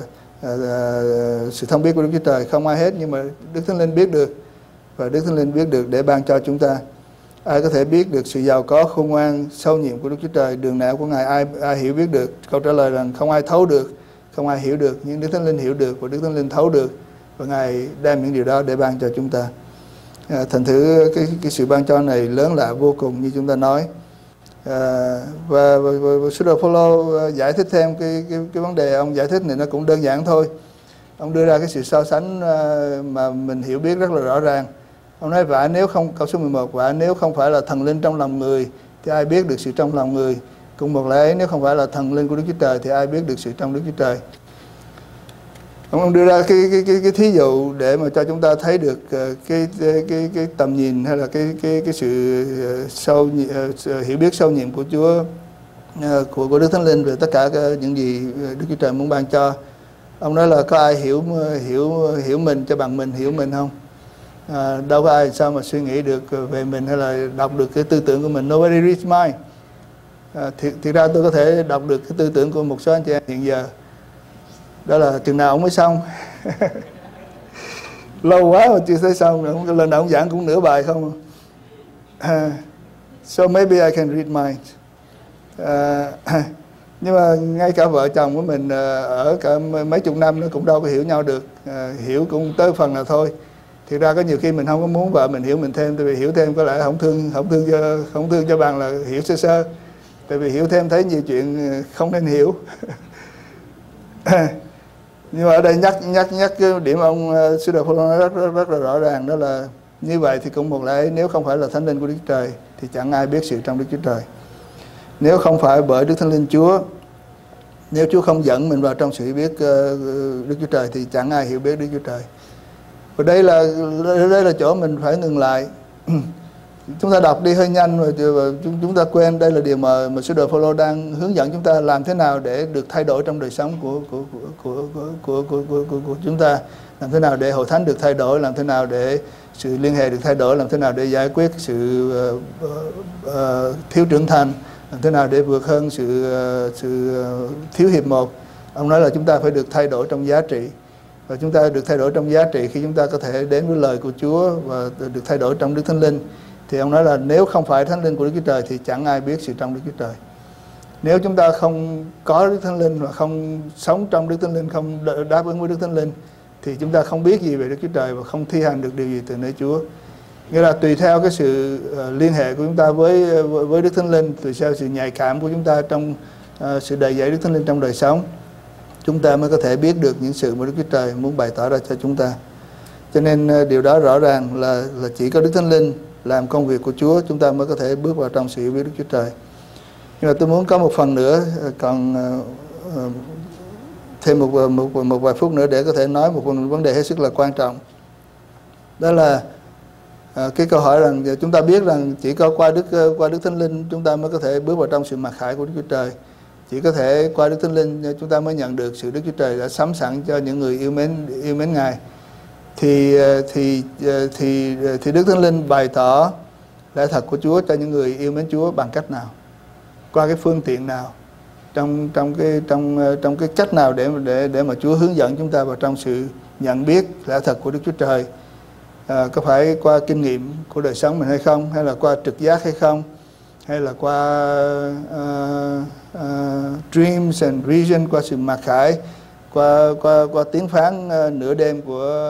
sự thông biết của Đức Chúa Trời? Không ai hết, nhưng mà Đức Thánh Linh biết được, và Đức Thánh Linh biết được để ban cho chúng ta. Ai có thể biết được sự giàu có, khôn ngoan, sâu nhiệm của Đức Chúa Trời, đường nẻo của Ngài ai hiểu biết được? Câu trả lời là không ai thấu được, không ai hiểu được, nhưng Đức Thánh Linh hiểu được và Đức Thánh Linh thấu được, và Ngài đem những điều đó để ban cho chúng ta. Thành thử cái sự ban cho này lớn lạ vô cùng như chúng ta nói. Và sứ đồ Phaolô giải thích thêm cái vấn đề ông giải thích này nó cũng đơn giản thôi. Ông đưa ra cái sự so sánh mà mình hiểu biết rất là rõ ràng. Ông nói: và nếu không, câu số 11, và nếu không phải là thần linh trong lòng người thì ai biết được sự trong lòng người? Cùng một lẽ ấy, nếu không phải là thần linh của Đức Chúa Trời thì ai biết được sự trong Đức Chúa Trời? Ông đưa ra cái thí dụ để mà cho chúng ta thấy được cái tầm nhìn, hay là cái sự hiểu biết sâu nhiệm của Chúa, của Đức Thánh Linh về tất cả những gì Đức Chúa Trời muốn ban cho. Ông nói là có ai hiểu mình cho bằng mình hiểu mình không? Đâu có ai sao mà suy nghĩ được về mình, hay là đọc được cái tư tưởng của mình. Nobody reads mine. Thực ra tôi có thể đọc được cái tư tưởng của một số anh chị em hiện giờ. Đó là chừng nào ông mới xong. Lâu quá mà chưa thấy xong. Lần nào ông giảng cũng nửa bài không. So maybe I can read mine. Nhưng mà ngay cả vợ chồng của mình ở cả mấy chục năm nó cũng đâu có hiểu nhau được. Hiểu cũng tới phần nào thôi. Thì ra có nhiều khi mình không có muốn vợ mình hiểu mình thêm, tại vì hiểu thêm có lẽ không thương cho bằng là hiểu sơ sơ. Tại vì hiểu thêm thấy nhiều chuyện không nên hiểu. Nhưng mà ở đây nhắc cái điểm ông sứ đồ Phaolô nói rất là rõ ràng, đó là như vậy thì cũng một lẽ nếu không phải là Thánh Linh của Đức Chúa Trời thì chẳng ai biết sự trong Đức Chúa Trời. Nếu không phải bởi Đức Thánh Linh Chúa, nếu Chúa không dẫn mình vào trong sự biết Đức Chúa Trời thì chẳng ai hiểu biết Đức Chúa Trời. Và đây là chỗ mình phải ngừng lại. Chúng ta đọc đi hơi nhanh và chúng ta quên đây là điều mà sứ đồ Phaolô đang hướng dẫn chúng ta làm thế nào để được thay đổi trong đời sống của chúng ta, làm thế nào để hội thánh được thay đổi, làm thế nào để sự liên hệ được thay đổi, làm thế nào để giải quyết sự thiếu trưởng thành, làm thế nào để vượt hơn sự thiếu hiệp một. Ông nói là chúng ta phải được thay đổi trong giá trị. Và chúng ta được thay đổi trong giá trị khi chúng ta có thể đến với lời của Chúa và được thay đổi trong Đức Thánh Linh. Thì ông nói là nếu không phải Thánh Linh của Đức Chúa Trời thì chẳng ai biết sự trong Đức Chúa Trời. Nếu chúng ta không có Đức Thánh Linh và không sống trong Đức Thánh Linh, không đáp ứng với Đức Thánh Linh thì chúng ta không biết gì về Đức Chúa Trời và không thi hành được điều gì từ nơi Chúa. Nghĩa là tùy theo cái sự liên hệ của chúng ta với Đức Thánh Linh, tùy theo sự nhạy cảm của chúng ta trong sự đầy dẫy Đức Thánh Linh trong đời sống, chúng ta mới có thể biết được những sự mà Đức Chúa Trời muốn bày tỏ ra cho chúng ta. Cho nên điều đó rõ ràng là chỉ có Đức Thánh Linh làm công việc của Chúa, chúng ta mới có thể bước vào trong sự hiểu biết Đức Chúa Trời. Nhưng mà tôi muốn có một phần nữa, còn thêm một vài phút nữa để có thể nói một vấn đề hết sức là quan trọng. Đó là cái câu hỏi rằng chúng ta biết rằng chỉ có qua Đức Thánh Linh chúng ta mới có thể bước vào trong sự mặc khải của Đức Chúa Trời. Chỉ có thể qua Đức Thánh Linh chúng ta mới nhận được sự Đức Chúa Trời đã sắm sẵn cho những người yêu mến Ngài. Thì Đức Thánh Linh bày tỏ lẽ thật của Chúa cho những người yêu mến Chúa bằng cách nào? Qua cái phương tiện nào? Trong cái cách nào để mà Chúa hướng dẫn chúng ta vào trong sự nhận biết lẽ thật của Đức Chúa Trời? Có phải qua kinh nghiệm của đời sống mình hay không? Hay là qua trực giác hay không? Hay là qua dreams and vision, qua sự mặc khải qua tiếng phán nửa đêm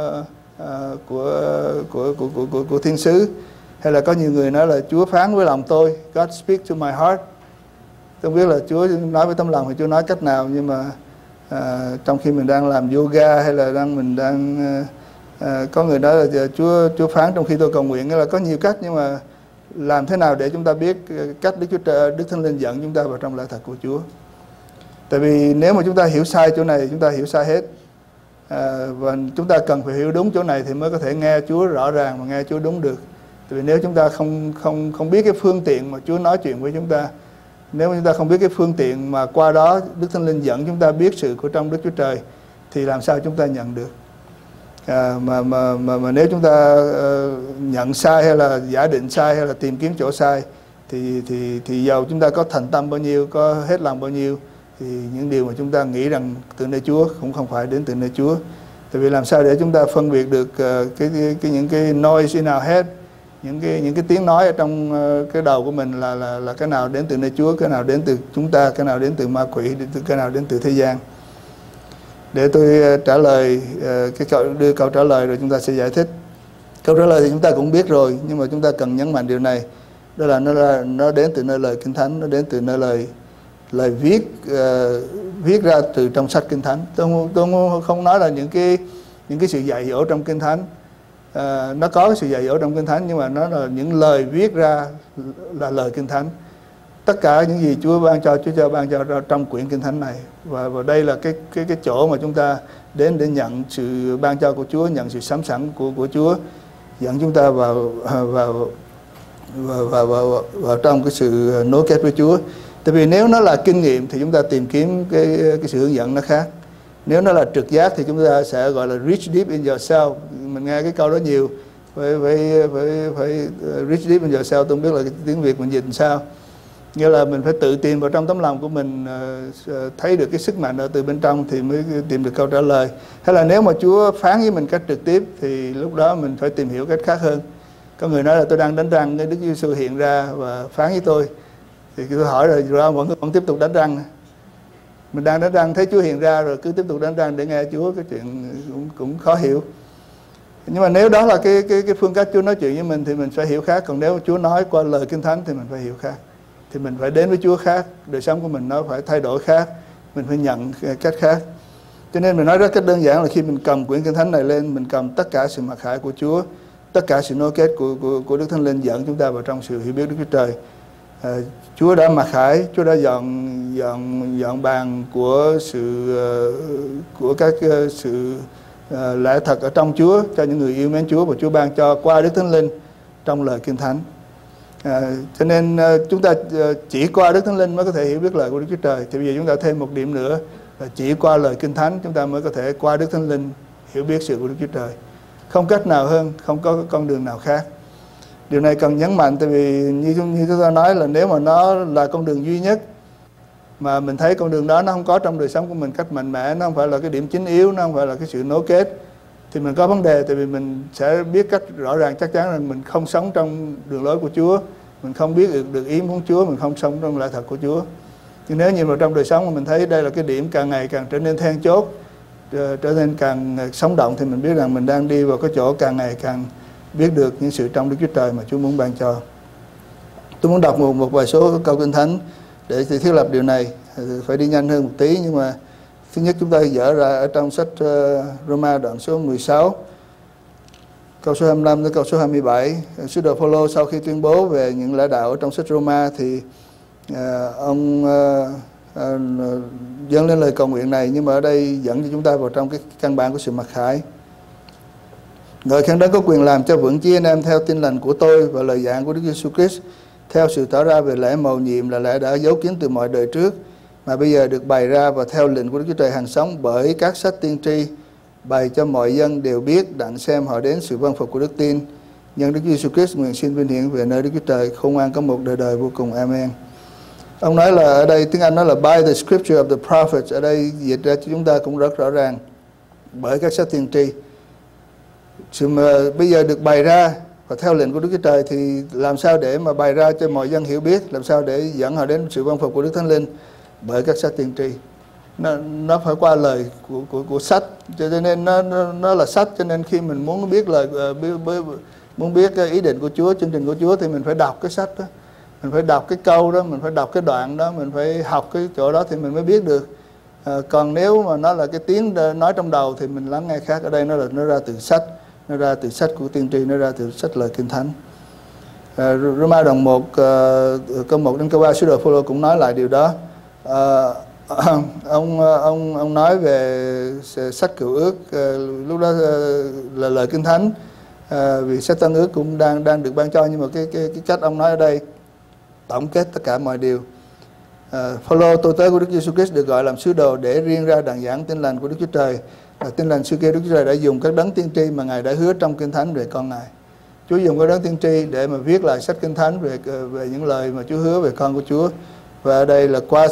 của thiên sứ, hay là có nhiều người nói là Chúa phán với lòng tôi, God speak to my heart. Tôi không biết là Chúa nói với tấm lòng thì Chúa nói cách nào, nhưng mà trong khi mình đang làm yoga hay là mình đang có người nói là Chúa phán trong khi tôi cầu nguyện, là có nhiều cách, nhưng mà làm thế nào để chúng ta biết cách Đức Thánh Linh dẫn chúng ta vào trong lẽ thật của Chúa. Tại vì nếu mà chúng ta hiểu sai chỗ này, chúng ta hiểu sai hết. Và chúng ta cần phải hiểu đúng chỗ này thì mới có thể nghe Chúa rõ ràng và nghe Chúa đúng được. Tại vì nếu chúng ta không biết cái phương tiện mà Chúa nói chuyện với chúng ta, nếu mà chúng ta không biết cái phương tiện mà qua đó Đức Thánh Linh dẫn chúng ta biết sự của trong Đức Chúa Trời, thì làm sao chúng ta nhận được. Mà nếu chúng ta nhận sai hay là giả định sai hay là tìm kiếm chỗ sai, thì dầu chúng ta có thành tâm bao nhiêu, có hết lòng bao nhiêu, thì những điều mà chúng ta nghĩ rằng từ nơi Chúa cũng không phải đến từ nơi Chúa. Tại vì làm sao để chúng ta phân biệt được những cái noise in our head, những cái tiếng nói ở trong cái đầu của mình là cái nào đến từ nơi Chúa, cái nào đến từ chúng ta, cái nào đến từ ma quỷ, cái nào đến từ thế gian. Để tôi trả lời đưa câu trả lời rồi chúng ta sẽ giải thích. Câu trả lời thì chúng ta cũng biết rồi, nhưng mà chúng ta cần nhấn mạnh điều này, đó là nó đến từ nơi lời Kinh Thánh, nó đến từ nơi lời viết ra từ trong sách Kinh Thánh. Tôi không nói là những cái sự dạy dỗ trong Kinh Thánh. Nó có cái sự dạy dỗ trong Kinh Thánh, nhưng mà nó là những lời viết ra là lời Kinh Thánh. Tất cả những gì Chúa ban cho trong quyển Kinh Thánh này. Và đây là cái chỗ mà chúng ta đến để nhận sự ban cho của Chúa, nhận sự sắm sẵn của Chúa, dẫn chúng ta vào trong cái sự nối kết với Chúa. Tại vì nếu nó là kinh nghiệm thì chúng ta tìm kiếm cái sự hướng dẫn nó khác. Nếu nó là trực giác thì chúng ta sẽ gọi là reach deep in yourself. Mình nghe cái câu đó nhiều, phải reach deep in yourself. Tôi không biết là cái tiếng Việt mình dịch sao. Nghĩa là mình phải tự tìm vào trong tấm lòng của mình, thấy được cái sức mạnh ở từ bên trong thì mới tìm được câu trả lời. Hay là nếu mà Chúa phán với mình cách trực tiếp thì lúc đó mình phải tìm hiểu cách khác hơn. Có người nói là tôi đang đánh răng, Đức Giêsu hiện ra và phán với tôi. Thì tôi hỏi rồi vẫn tiếp tục đánh răng. Mình đang đánh răng thấy Chúa hiện ra rồi cứ tiếp tục đánh răng để nghe Chúa, cái chuyện cũng khó hiểu. Nhưng mà nếu đó là cái phương cách Chúa nói chuyện với mình thì mình phải hiểu khác. Còn nếu Chúa nói qua lời Kinh Thánh thì mình phải hiểu khác. Thì mình phải đến với Chúa khác, đời sống của mình nó phải thay đổi khác, mình phải nhận cách khác. Cho nên mình nói rất cách đơn giản là khi mình cầm quyển Kinh Thánh này lên, mình cầm tất cả sự mặc khải của Chúa, tất cả sự nối kết của Đức Thánh Linh dẫn chúng ta vào trong sự hiểu biết Đức Chúa Trời. Chúa đã mặc khải, Chúa đã dọn bàn của các sự lẽ thật ở trong Chúa cho những người yêu mến Chúa, và Chúa ban cho qua Đức Thánh Linh trong lời Kinh Thánh. Cho nên chúng ta chỉ qua Đức Thánh Linh mới có thể hiểu biết lời của Đức Chúa Trời. Thì bây giờ chúng ta thêm một điểm nữa là chỉ qua lời Kinh Thánh chúng ta mới có thể qua Đức Thánh Linh hiểu biết sự của Đức Chúa Trời. Không cách nào hơn, không có con đường nào khác. Điều này cần nhấn mạnh, tại vì như chúng ta nói là nếu mà nó là con đường duy nhất mà mình thấy con đường đó nó không có trong đời sống của mình cách mạnh mẽ, nó không phải là cái điểm chính yếu, nó không phải là cái sự nối kết, thì mình có vấn đề. Tại vì mình sẽ biết cách rõ ràng chắc chắn rằng mình không sống trong đường lối của Chúa, mình không biết được ý muốn Chúa, mình không sống trong lẽ thật của Chúa. Nhưng nếu nhìn vào trong đời sống mà mình thấy đây là cái điểm càng ngày càng trở nên then chốt, trở nên càng sống động, thì mình biết rằng mình đang đi vào cái chỗ càng ngày càng biết được những sự trong Đức Chúa Trời mà Chúa muốn ban cho. Tôi muốn đọc một vài số câu Kinh Thánh để thiết lập điều này. Phải đi nhanh hơn một tí, nhưng mà thứ nhất chúng ta dở ra ở trong sách Roma đoạn số 16, câu số 25 đến câu số 27. Sứ đồ Phaolô sau khi tuyên bố về những lẽ đạo ở trong sách Roma thì ông dâng lên lời cầu nguyện này, nhưng mà ở đây dẫn cho chúng ta vào trong cái căn bản của sự mặc khải. Ngợi khen Đấng có quyền làm cho vững chí anh em theo tin lành của tôi và lời giảng của Đức Giêsu Christ, theo sự tỏ ra về lẽ mầu nhiệm là lẽ đã giấu kín từ mọi đời trước, mà bây giờ được bày ra và theo lệnh của Đức Chúa Trời hàng sống bởi các sách tiên tri, bày cho mọi dân đều biết, đặng xem họ đến sự vâng phục của đức tin. Nhân Đức Giêsu Christ nguyện xin vinh hiển về nơi Đức Chúa Trời khôn ngoan có một đời đời vô cùng. Amen. Ông nói là ở đây tiếng Anh nói là by the scripture of the prophets, ở đây dịch ra cho chúng ta cũng rất rõ ràng, bởi các sách tiên tri. Sự mà bây giờ được bày ra và theo lệnh của Đức Chúa Trời thì làm sao để mà bày ra cho mọi dân hiểu biết, làm sao để dẫn họ đến sự vâng phục của Đức Thánh Linh? Bởi các sách tiên tri. nó phải qua lời của sách, cho nên nó là sách. Cho nên khi mình muốn biết muốn biết cái ý định của Chúa, chương trình của Chúa, thì mình phải đọc cái sách đó, mình phải đọc cái câu đó, mình phải đọc cái đoạn đó, mình phải học cái chỗ đó thì mình mới biết được. Còn nếu mà nó là cái tiếng nói trong đầu thì mình lắng nghe khác. Ở đây nó ra từ sách, nó ra từ sách của tiên tri, nó ra từ sách lời Kinh Thánh. Roma đoạn 1 câu 1 đến câu 3, sứ đồ Phaolô cũng nói lại điều đó. Ông nói về sách Cựu Ước, lúc đó là lời Kinh Thánh, vì sách Tân Ước cũng đang được ban cho, nhưng mà cái cách ông nói ở đây tổng kết tất cả mọi điều. Phaolô, tôi tớ của Đức Giêsu Christ, được gọi làm sứ đồ để riêng ra đàn giảng tin lành của Đức Chúa Trời. Tin lành xưa kia Đức Chúa Trời đã dùng các đấng tiên tri mà Ngài đã hứa trong Kinh Thánh về con Ngài. Chúa dùng các đấng tiên tri để mà viết lại sách Kinh Thánh về những lời mà Chúa hứa về con của Chúa. Và ở đây là qua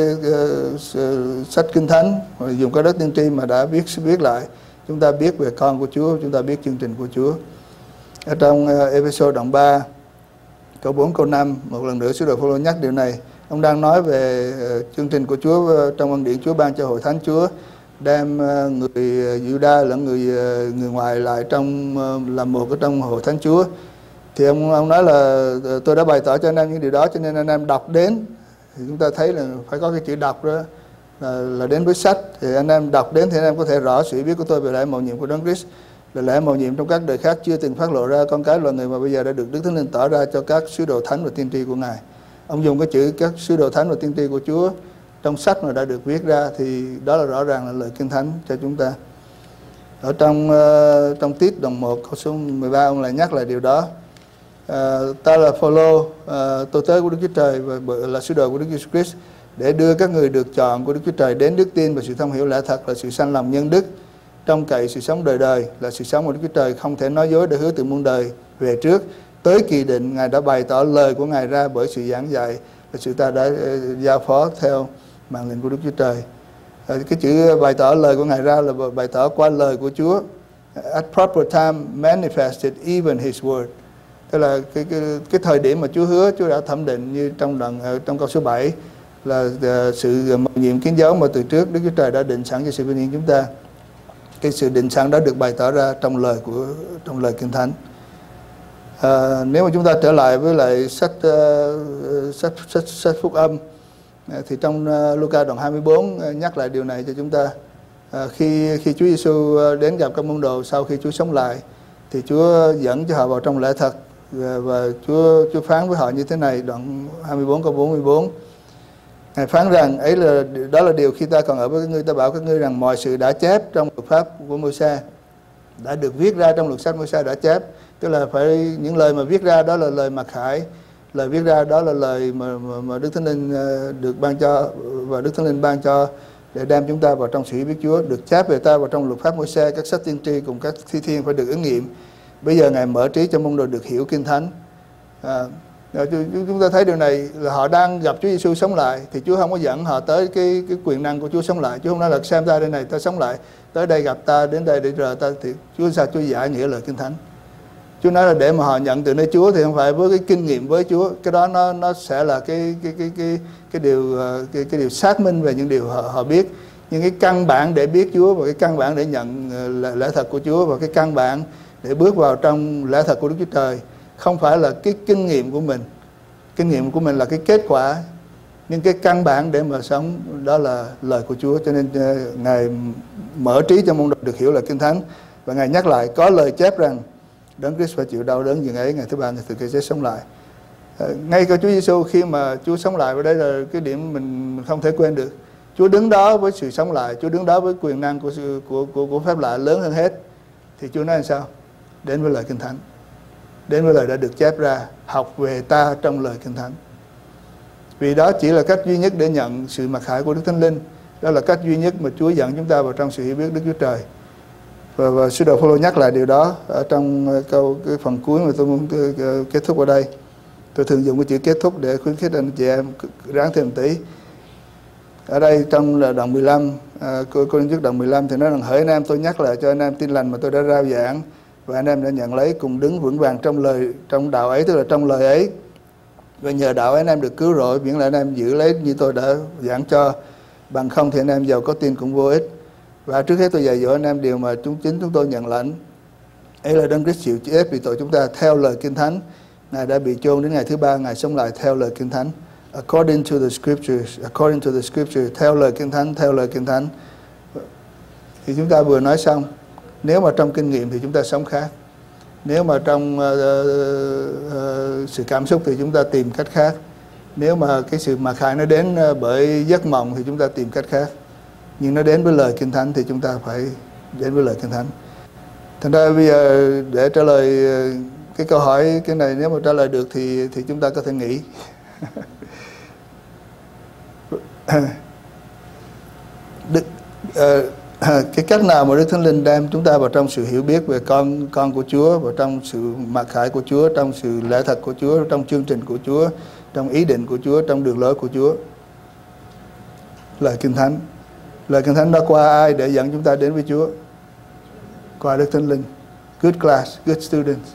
sách Kinh Thánh, dùng các đấng tiên tri mà đã viết lại, chúng ta biết về con của Chúa, chúng ta biết chương trình của Chúa. Ở trong Ê-phê-sô đoạn 3 câu 4 câu 5, một lần nữa sứ đồ Phaolô nhắc điều này. Ông đang nói về chương trình của Chúa trong ân điển Chúa ban cho hội thánh Chúa, đem người Giu-đa lẫn người ngoài lại làm một ở trong hội thánh Chúa. Thì ông nói là tôi đã bày tỏ cho anh em những điều đó, cho nên anh em đọc đến. Thì chúng ta thấy là phải có cái chữ đọc đó, là đến với sách. Thì anh em đọc đến thì anh em có thể rõ sự biết của tôi về lễ mầu nhiệm của Đấng Christ, là lễ mầu nhiệm trong các đời khác chưa từng phát lộ ra con cái loài người, mà bây giờ đã được Đức Thánh Linh tỏ ra cho các sứ đồ thánh và tiên tri của Ngài. Ông dùng cái chữ các sứ đồ thánh và tiên tri của Chúa trong sách mà đã được viết ra, thì đó là rõ ràng là lời Kinh Thánh cho chúng ta. Ở trong Tít đoạn 1 câu số 13 ông lại nhắc lại điều đó. Ta là Phaolô, tôi tớ của Đức Chúa Trời và là sứ đồ của Đức Giêsu Christ, để đưa các người được chọn của Đức Chúa Trời đến đức tin và sự thông hiểu lẽ thật, là sự sanh lòng nhân đức, trông cậy sự sống đời đời, là sự sống của Đức Chúa Trời không thể nói dối, đã hứa từ muôn đời về trước, tới kỳ định Ngài đã bày tỏ lời của Ngài ra bởi sự giảng dạy và sự ta đã giao phó theo mạng lệnh của Đức Chúa Trời. Cái chữ bày tỏ lời của Ngài ra là bày tỏ qua lời của Chúa. At proper time manifested even His word. Tức là cái thời điểm mà Chúa hứa, Chúa đã thẩm định, như trong câu số 7 là sự mầu nhiệm kiến dấu mà từ trước Đức Chúa Trời đã định sẵn cho sự vinh hiển chúng ta. Cái sự định sẵn đó được bày tỏ ra trong lời Kinh Thánh. Nếu mà chúng ta trở lại với lại sách Phúc Âm, thì trong Luca đoạn 24 nhắc lại điều này cho chúng ta. Khi Chúa Giêsu đến gặp các môn đồ sau khi Chúa sống lại, thì Chúa dẫn cho họ vào trong lẽ thật, và Chúa phán với họ như thế này, đoạn 24 câu 44. Ngài phán rằng đó là điều khi ta còn ở với các ngươi, ta bảo các ngươi rằng mọi sự đã chép trong luật pháp của Môi-se, đã được viết ra trong luật sách Môi-se đã chép. Tức là phải những lời mà viết ra đó là lời mặc khải, lời viết ra đó là lời mà Đức Thánh Linh được ban cho, và Đức Thánh Linh ban cho để đem chúng ta vào trong sự biết Chúa, được chép về ta vào trong luật pháp Môi-se, các sách tiên tri cùng các thi thiên phải được ứng nghiệm. Bây giờ Ngài mở trí cho môn đồ được hiểu Kinh Thánh. Chúng ta thấy điều này là họ đang gặp Chúa Giêsu sống lại, thì Chúa không có dẫn họ tới cái quyền năng của Chúa sống lại. Chúa không nói là xem ta đây này, ta sống lại, tới đây gặp ta, đến đây để rờ ta. Thì Chúa sao? Chúa giải nghĩa lời Kinh Thánh. Chúa nói là để mà họ nhận từ nơi Chúa, thì không phải với cái kinh nghiệm với Chúa. Cái đó nó sẽ là cái điều xác minh về những điều họ biết. Nhưng cái căn bản để biết Chúa, và cái căn bản để nhận lẽ thật của Chúa, và cái căn bản để bước vào trong lẽ thật của Đức Chúa Trời, không phải là cái kinh nghiệm của mình. Kinh nghiệm của mình là cái kết quả, nhưng cái căn bản để mà sống đó là lời của Chúa. Cho nên Ngài mở trí cho môn đồ được hiểu là Kinh Thánh. Và Ngài nhắc lại có lời chép rằng Đấng Christ phải chịu đau đớn dường ấy, ngày thứ ba Ngài từ cái chết sống lại. Ngay cả Chúa Giêsu khi mà Chúa sống lại, và đây là cái điểm mình không thể quên được. Chúa đứng đó với sự sống lại, Chúa đứng đó với quyền năng của phép lạ lớn hơn hết. Thì Chúa nói làm sao? Đến với lời Kinh Thánh, đến với lời đã được chép ra, học về ta trong lời Kinh Thánh. Vì đó chỉ là cách duy nhất để nhận sự mặc khải của Đức Thánh Linh. Đó là cách duy nhất mà Chúa dẫn chúng ta vào trong sự hiểu biết Đức Chúa Trời. Và sứ đồ Phaolô nhắc lại điều đó ở trong cái phần cuối mà tôi muốn kết thúc ở đây. Tôi thường dùng cái chữ kết thúc để khuyến khích anh chị em ráng thêm một tí. Ở đây trong đoạn 15, Cô-rinh trước đoạn 15 thì nói rằng: hỡi anh em, tôi nhắc lại cho anh em tin lành mà tôi đã rao giảng, và anh em đã nhận lấy, cùng đứng vững vàng trong đạo ấy, tức là trong lời ấy. Và nhờ đạo ấy anh em được cứu rỗi, miễn là anh em giữ lấy như tôi đã giảng cho. Bằng không thì anh em giàu có tin cũng vô ích. Và trước hết tôi dạy dỗ anh em điều mà chúng tôi nhận lãnh. Ấy là Đấng Christ chịu chết vì tội chúng ta theo lời Kinh Thánh. Ngài đã bị chôn đến ngày thứ ba, Ngài sống lại theo lời Kinh Thánh. According to the Scriptures, theo lời Kinh Thánh, theo lời Kinh Thánh. Thì chúng ta vừa nói xong, nếu mà trong kinh nghiệm thì chúng ta sống khác. Nếu mà trong sự cảm xúc thì chúng ta tìm cách khác. Nếu mà cái sự mặc khải nó đến bởi giấc mộng thì chúng ta tìm cách khác. Nhưng nó đến với lời Kinh Thánh thì chúng ta phải đến với lời Kinh Thánh. Thành ra bây giờ để trả lời cái câu hỏi cái này, nếu mà trả lời được thì chúng ta có thể nghĩ. Cái cách nào mà Đức Thánh Linh đem chúng ta vào trong sự hiểu biết về con của Chúa, vào trong sự mặc khải của Chúa, trong sự lẽ thật của Chúa, trong chương trình của Chúa, trong ý định của Chúa, trong đường lối của Chúa? Lời Kinh Thánh. Lời Kinh Thánh đó qua ai để dẫn chúng ta đến với Chúa? Qua Đức Thánh Linh. Good class, good students.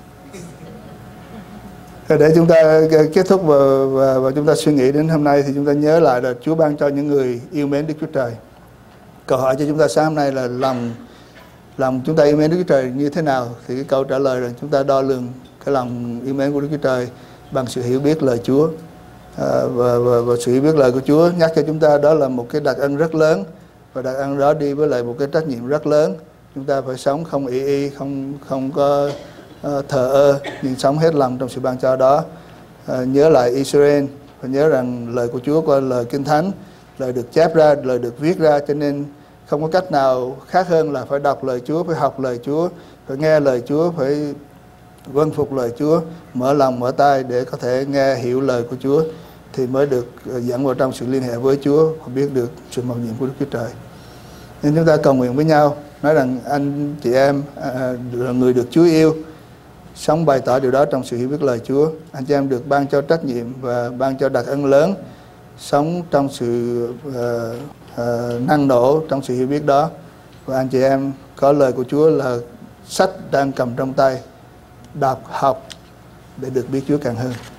Để chúng ta kết thúc và chúng ta suy nghĩ đến hôm nay thì chúng ta nhớ lại là Chúa ban cho những người yêu mến Đức Chúa Trời. Câu hỏi cho chúng ta sáng hôm nay là lòng chúng ta yêu mến Đức Chúa Trời như thế nào? Thì cái câu trả lời là chúng ta đo lường cái lòng yêu mến của Đức Chúa Trời bằng sự hiểu biết lời Chúa. Và sự hiểu biết lời của Chúa nhắc cho chúng ta đó là một cái đặc ân rất lớn, và đặc ân đó đi với lại một cái trách nhiệm rất lớn. Chúng ta phải sống không y, không có thờ ơ, nhưng sống hết lòng trong sự ban cho đó. Nhớ lại Israel và nhớ rằng lời của Chúa qua lời Kinh Thánh, lời được chép ra, lời được viết ra, cho nên không có cách nào khác hơn là phải đọc lời Chúa, phải học lời Chúa, phải nghe lời Chúa, phải vâng phục lời Chúa, mở lòng mở tai để có thể nghe hiểu lời của Chúa, thì mới được dẫn vào trong sự liên hệ với Chúa và biết được sự mầu nhiệm của Đức Chúa Trời. Nên chúng ta cầu nguyện với nhau, nói rằng anh chị em là người được Chúa yêu, sống bày tỏ điều đó trong sự hiểu biết lời Chúa. Anh chị em được ban cho trách nhiệm và ban cho đặc ân lớn, sống trong sự năng nổ trong sự hiểu biết đó. Và anh chị em có lời của Chúa là sách đang cầm trong tay, đọc, học để được biết Chúa càng hơn.